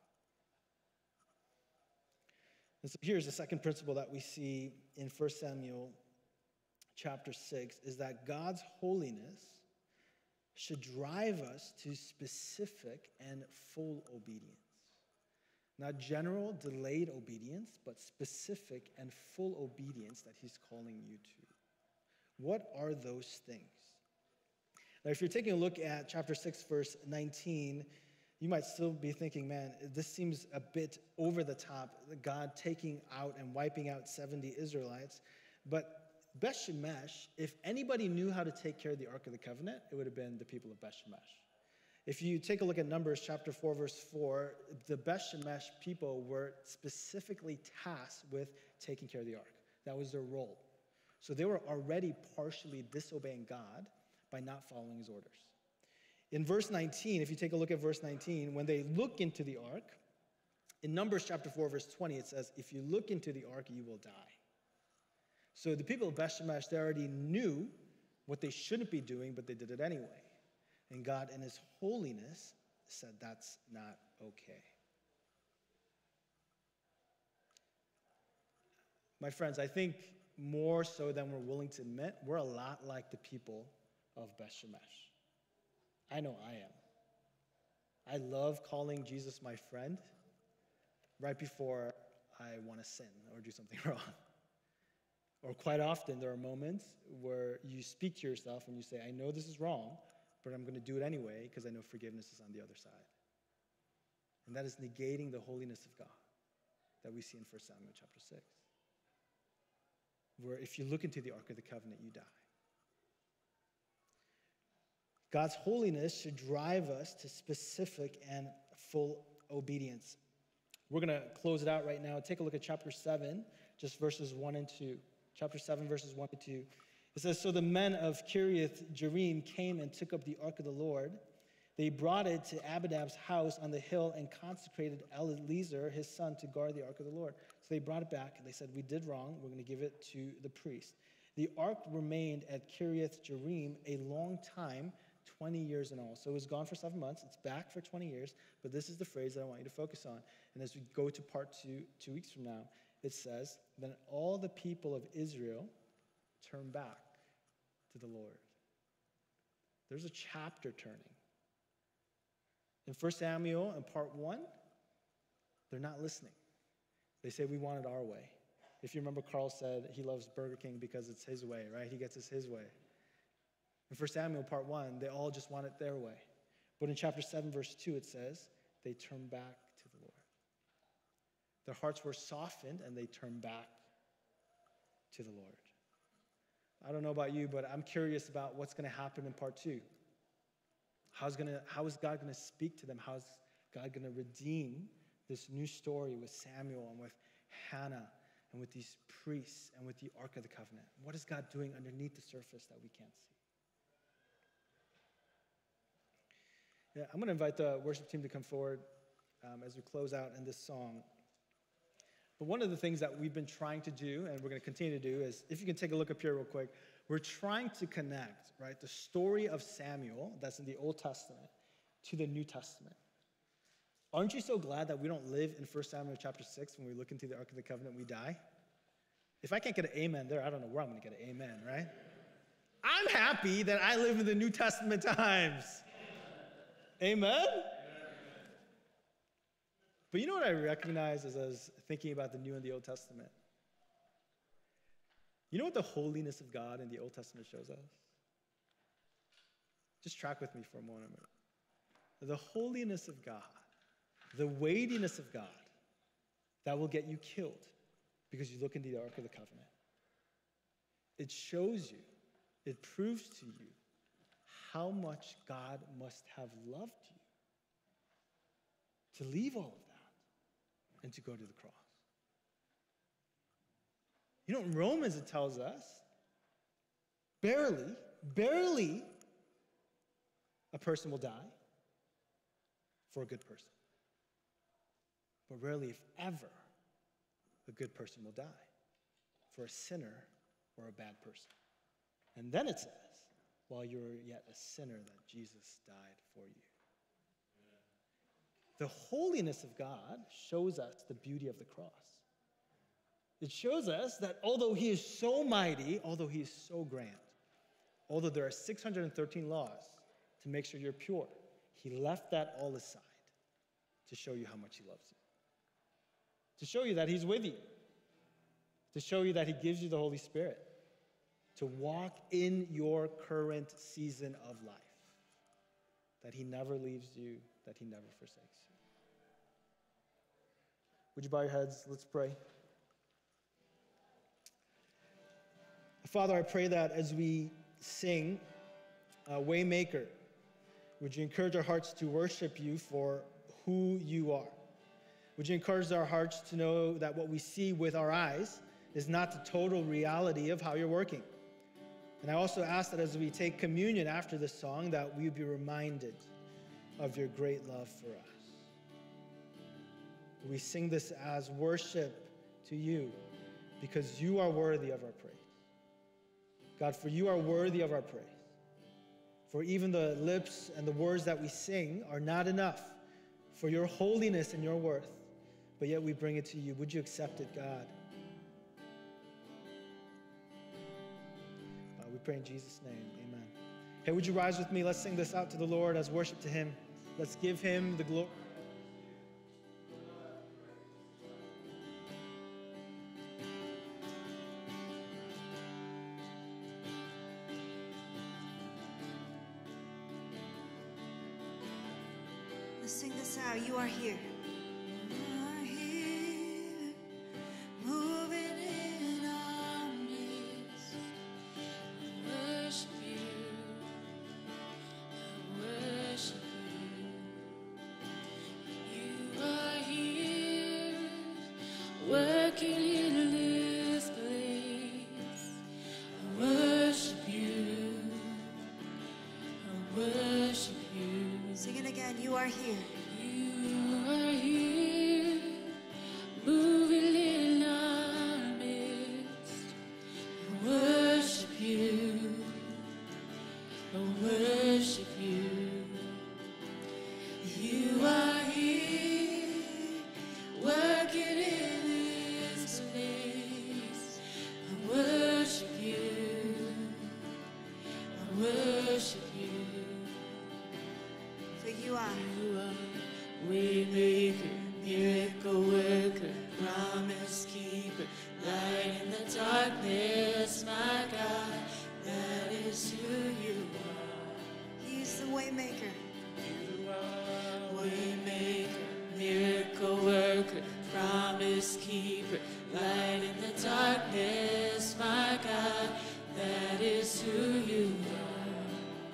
And so here's the second principle that we see in 1 Samuel chapter 6, is that God's holiness should drive us to specific and full obedience. Not general, delayed obedience, but specific and full obedience that he's calling you to. What are those things? Now, if you're taking a look at chapter 6, verse 19, you might still be thinking, man, this seems a bit over the top, God taking out and wiping out 70 Israelites. But Beth Shemesh, if anybody knew how to take care of the Ark of the Covenant, it would have been the people of Beth Shemesh. If you take a look at Numbers chapter 4, verse 4, the Beth Shemesh people were specifically tasked with taking care of the ark. That was their role. So they were already partially disobeying God by not following his orders. In verse 19, if you take a look at verse 19, when they look into the ark, in Numbers chapter 4, verse 20, it says, if you look into the ark, you will die. So the people of Beth Shemesh, they already knew what they shouldn't be doing, but they did it anyway. And God, in his holiness, said that's not okay. My friends, I think more so than we're willing to admit, we're a lot like the people of Beth Shemesh. I know I am. I love calling Jesus my friend right before I want to sin or do something wrong. Or quite often, there are moments where you speak to yourself and you say, I know this is wrong, but I'm going to do it anyway because I know forgiveness is on the other side. And that is negating the holiness of God that we see in 1 Samuel chapter 6. Where if you look into the Ark of the Covenant, you die. God's holiness should drive us to specific and full obedience. We're going to close it out right now. Take a look at chapter 7, just verses 1 and 2. Chapter 7, verses 1 and 2. It says, so the men of Kiriath Jearim came and took up the ark of the Lord. They brought it to Abinadab's house on the hill and consecrated Eleazar, his son, to guard the ark of the Lord. So they brought it back, and they said, we did wrong. We're going to give it to the priest. The ark remained at Kiriath Jearim a long time, 20 years in all. So it was gone for 7 months. It's back for 20 years. But this is the phrase that I want you to focus on. And as we go to part 2 weeks from now, it says, then all the people of Israel turned back to the Lord. There's a chapter turning. In 1 Samuel, in part 1, they're not listening. They say, we want it our way. If you remember, Carl said he loves Burger King because it's his way, right? He gets his way. In 1 Samuel, part 1, they all just want it their way. But in chapter 7, verse 2, it says, they turned back to the Lord. Their hearts were softened, and they turned back to the Lord. I don't know about you, but I'm curious about what's going to happen in part 2. How is God going to speak to them? How is God going to redeem this new story with Samuel and with Hannah and with these priests and with the Ark of the Covenant? What is God doing underneath the surface that we can't see? Yeah, I'm going to invite the worship team to come forward as we close out in this song. But one of the things that we've been trying to do, and we're going to continue to do, is, if you can take a look up here real quick, we're trying to connect, right, the story of Samuel that's in the Old Testament to the New Testament. Aren't you so glad that we don't live in 1 Samuel chapter 6 when we look into the Ark of the Covenant, we die? If I can't get an amen there, I don't know where I'm going to get an amen, right? I'm happy that I live in the New Testament times. Amen? But you know what I recognize as I was thinking about the New and the Old Testament? You know what the holiness of God in the Old Testament shows us? Just track with me for a moment. The holiness of God, the weightiness of God, that will get you killed because you look into the Ark of the Covenant. It shows you, it proves to you how much God must have loved you to leave all of that and to go to the cross. You know, in Romans it tells us, barely a person will die for a good person. But rarely, if ever, a good person will die for a sinner or a bad person. And then it says, while you were yet a sinner, that Jesus died for you. The holiness of God shows us the beauty of the cross. It shows us that although he is so mighty, although he is so grand, although there are 613 laws to make sure you're pure, he left that all aside to show you how much he loves you, to show you that he's with you, to show you that he gives you the Holy Spirit, to walk in your current season of life. that he never leaves you, that he never forsakes you. Would you bow your heads? Let's pray. Father, I pray that as we sing Waymaker, would you encourage our hearts to worship you for who you are? Would you encourage our hearts to know that what we see with our eyes is not the total reality of how you're working? And I also ask that as we take communion after this song, that we would be reminded of your great love for us. We sing this as worship to you because you are worthy of our praise. God, for you are worthy of our praise. For even the lips and the words that we sing are not enough for your holiness and your worth, but yet we bring it to you. Would you accept it, God? We pray in Jesus' name, amen. Hey, would you rise with me? Let's sing this out to the Lord as worship to him. Let's give him the glory. Let's sing this out. You are here. You are here, moving in our midst. I worship you. I worship you. You are here, working in this place. I worship you. I worship you. Sing it again. You are here. You are here, moving in our midst. I worship you. I worship you. You are here, working in this place. I worship you. I worship you. For you are. You are waymaker, miracle worker, promise keeper, light in the darkness, my God, that is who you are. He's the waymaker. You are waymaker, miracle worker, promise keeper, light in the darkness, my God, that is who you are.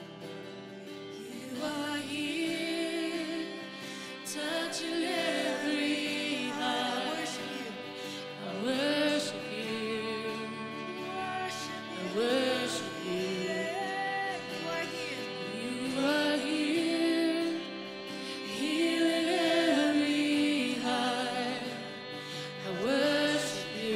You are here, touching every I heart. worship you. I worship you. I worship you. Yeah, you are here. You are here, healing every heart. I worship you.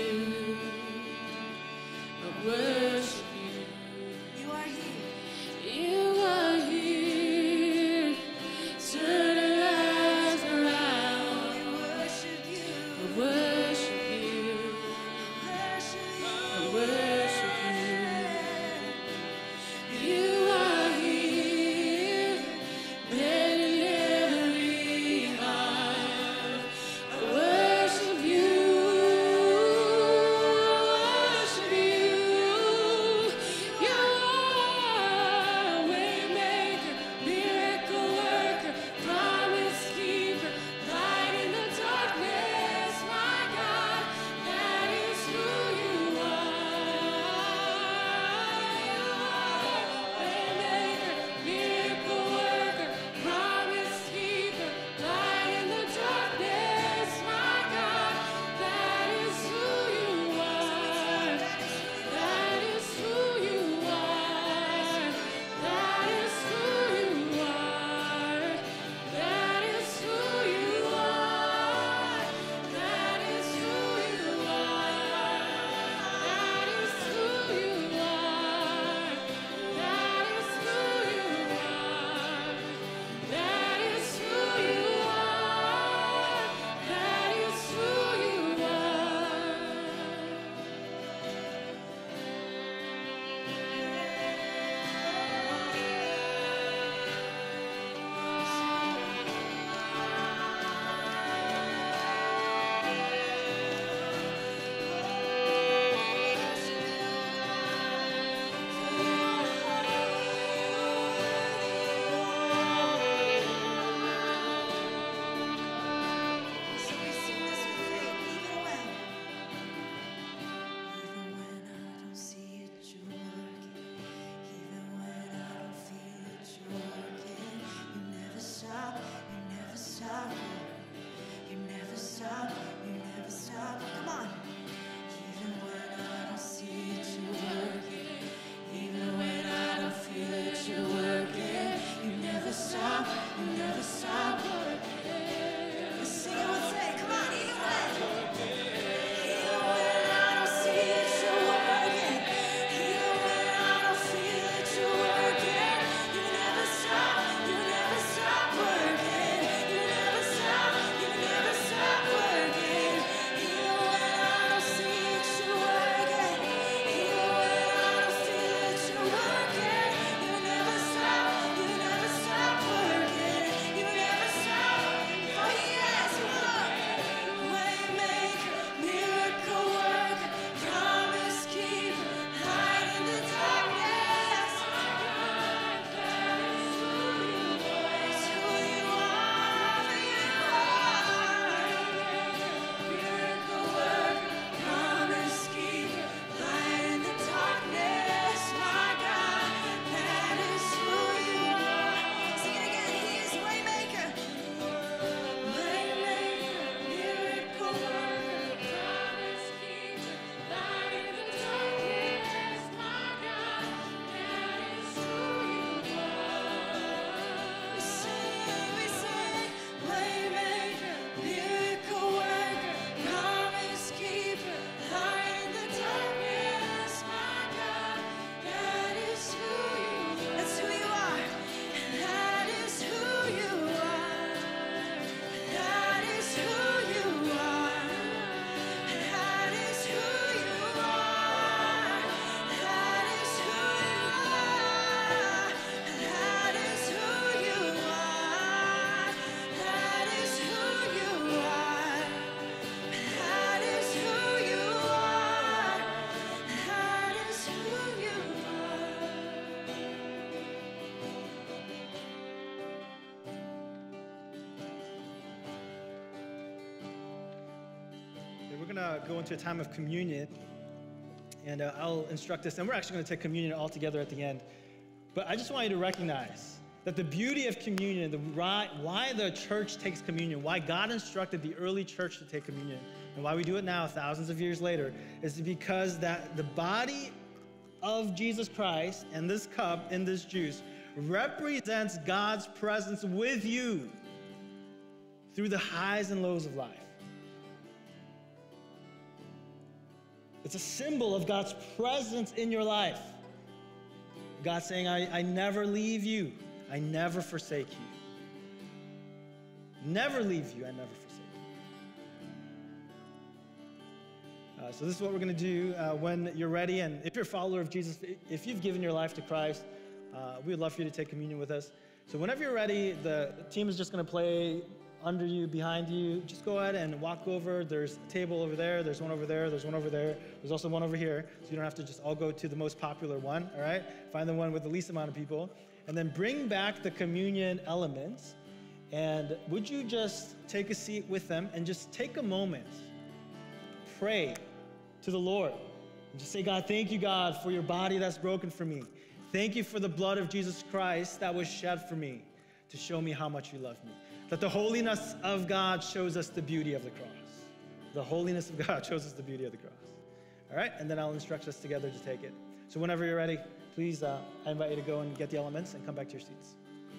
we're going to go into a time of communion, and I'll instruct us, and we're actually going to take communion all together at the end. But I just want you to recognize that the beauty of communion, why the church takes communion, why God instructed the early church to take communion, and why we do it now, thousands of years later, is because that the body of Jesus Christ and this cup and this juice represents God's presence with you through the highs and lows of life. It's a symbol of God's presence in your life. God saying, I never leave you. I never forsake you. Never leave you. I never forsake you. So this is what we're going to do when you're ready. And if you're a follower of Jesus, if you've given your life to Christ, we would love for you to take communion with us. So whenever you're ready, the team is just going to play under you, behind you. Just go ahead and walk over. There's a table over there. There's one over there. There's one over there. There's also one over here. So you don't have to just all go to the most popular one, all right? Find the one with the least amount of people. And then bring back the communion elements. And would you just take a seat with them and just take a moment, pray to the Lord. And just say, God, thank you, God, for your body that's broken for me. Thank you for the blood of Jesus Christ that was shed for me to show me how much you love me. That the holiness of God shows us the beauty of the cross. The holiness of God shows us the beauty of the cross. All right, and then I'll instruct us together to take it. So whenever you're ready, please, I invite you to go and get the elements and come back to your seats.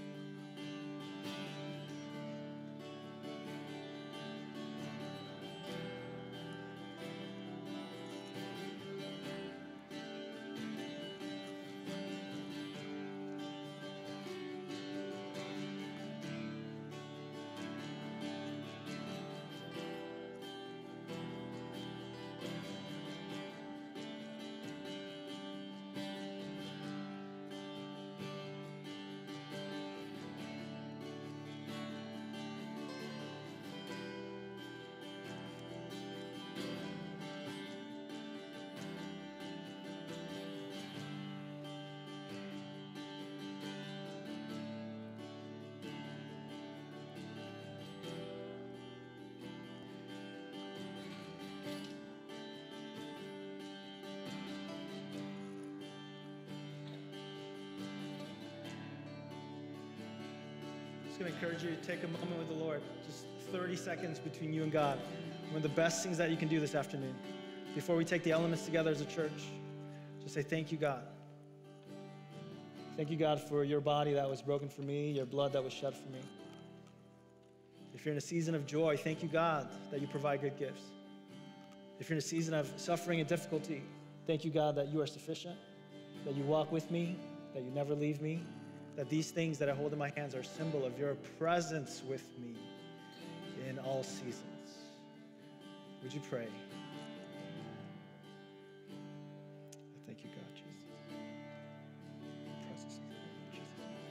I'm just going to encourage you to take a moment with the Lord. Just 30 seconds between you and God. One of the best things that you can do this afternoon. Before we take the elements together as a church, just say, thank you, God. Thank you, God, for your body that was broken for me, your blood that was shed for me. If you're in a season of joy, thank you, God, that you provide good gifts. If you're in a season of suffering and difficulty, thank you, God, that you are sufficient, that you walk with me, that you never leave me, that these things that I hold in my hands are a symbol of your presence with me in all seasons. Would you pray? Thank you, God, Jesus. Presence of the Lord, Jesus.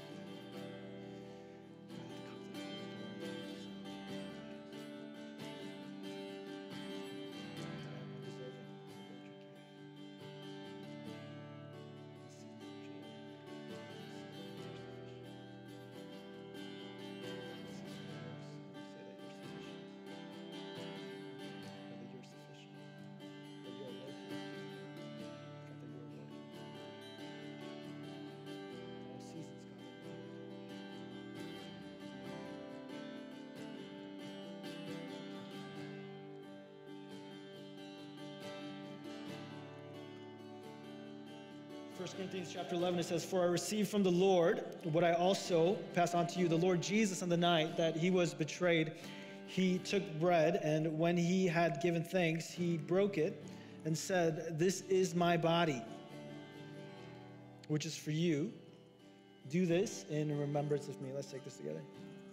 First Corinthians chapter 11, it says, "For I received from the Lord what I also pass on to you. The Lord Jesus, on the night that he was betrayed, he took bread, and when he had given thanks, he broke it and said, 'This is my body, which is for you. Do this in remembrance of me.'" Let's take this together.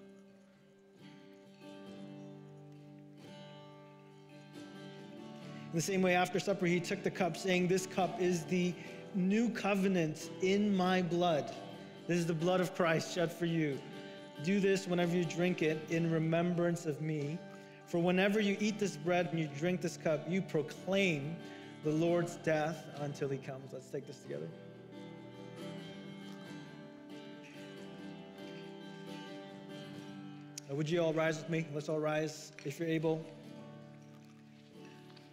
In the same way, after supper, he took the cup, saying, "This cup is the new covenant in my blood. This is the blood of Christ shed for you. Do this whenever you drink it in remembrance of me. For whenever you eat this bread and you drink this cup, you proclaim the Lord's death until he comes." Let's take this together. Would you all rise with me? Let's all rise if you're able.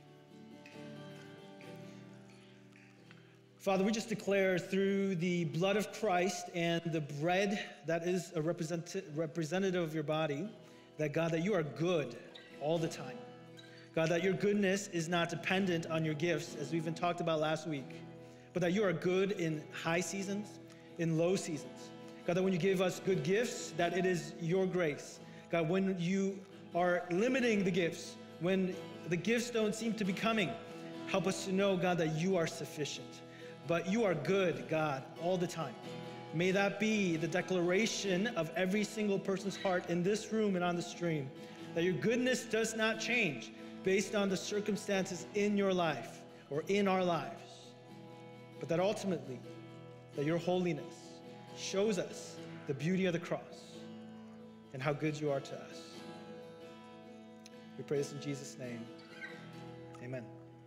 Father, we just declare through the blood of Christ and the bread that is a representative of your body, that God, that you are good all the time. God, that your goodness is not dependent on your gifts, as we even talked about last week, but that you are good in high seasons, in low seasons. God, that when you give us good gifts, that it is your grace. God, when you are limiting the gifts, when the gifts don't seem to be coming, help us to know, God, that you are sufficient. But you are good, God, all the time. May that be the declaration of every single person's heart in this room and on the stream, that your goodness does not change based on the circumstances in your life or in our lives, but that ultimately, that your holiness shows us the beauty of the cross and how good you are to us. We pray this in Jesus' name. Amen.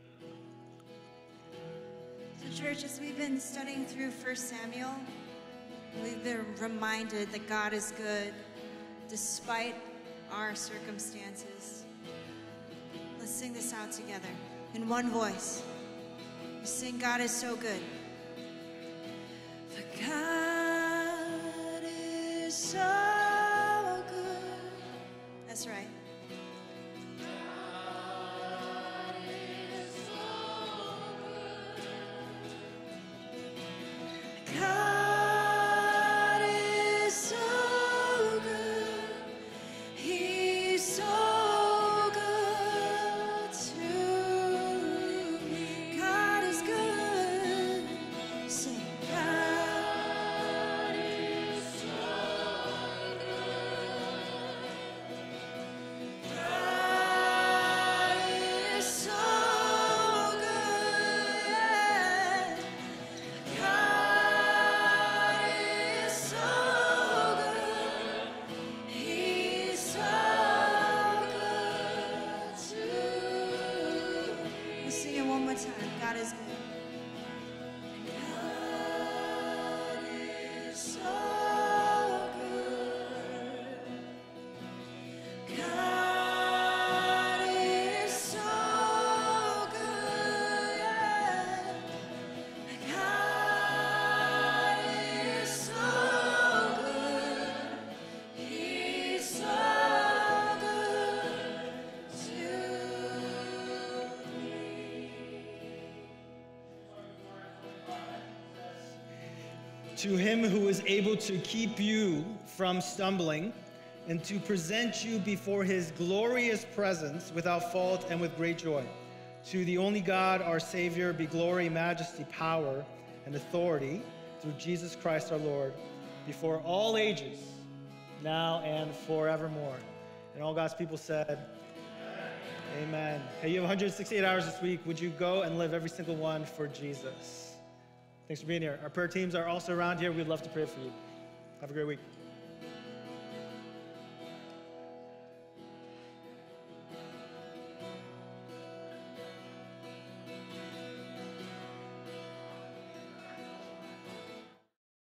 So church, as we've been studying through 1 Samuel, we've been reminded that God is good despite our circumstances. Let's sing this out together in one voice. We sing, God is so good. For God is so good. That's right. God is so good. He's so good to me. God is good. Sing, God is so good. God is so good. God is so good. He's so good to me. Let's sing it one more time. God is good. God is so good. God is so good. God is so good. He's so good to me. To him who is able to keep you from stumbling and to present you before his glorious presence without fault and with great joy. To the only God, our Savior, be glory, majesty, power, and authority through Jesus Christ our Lord, before all ages, now and forevermore. And all God's people said, Amen. Hey, you have 168 hours this week. Would you go and live every single one for Jesus? Thanks for being here. Our prayer teams are also around here. We'd love to pray for you. Have a great week.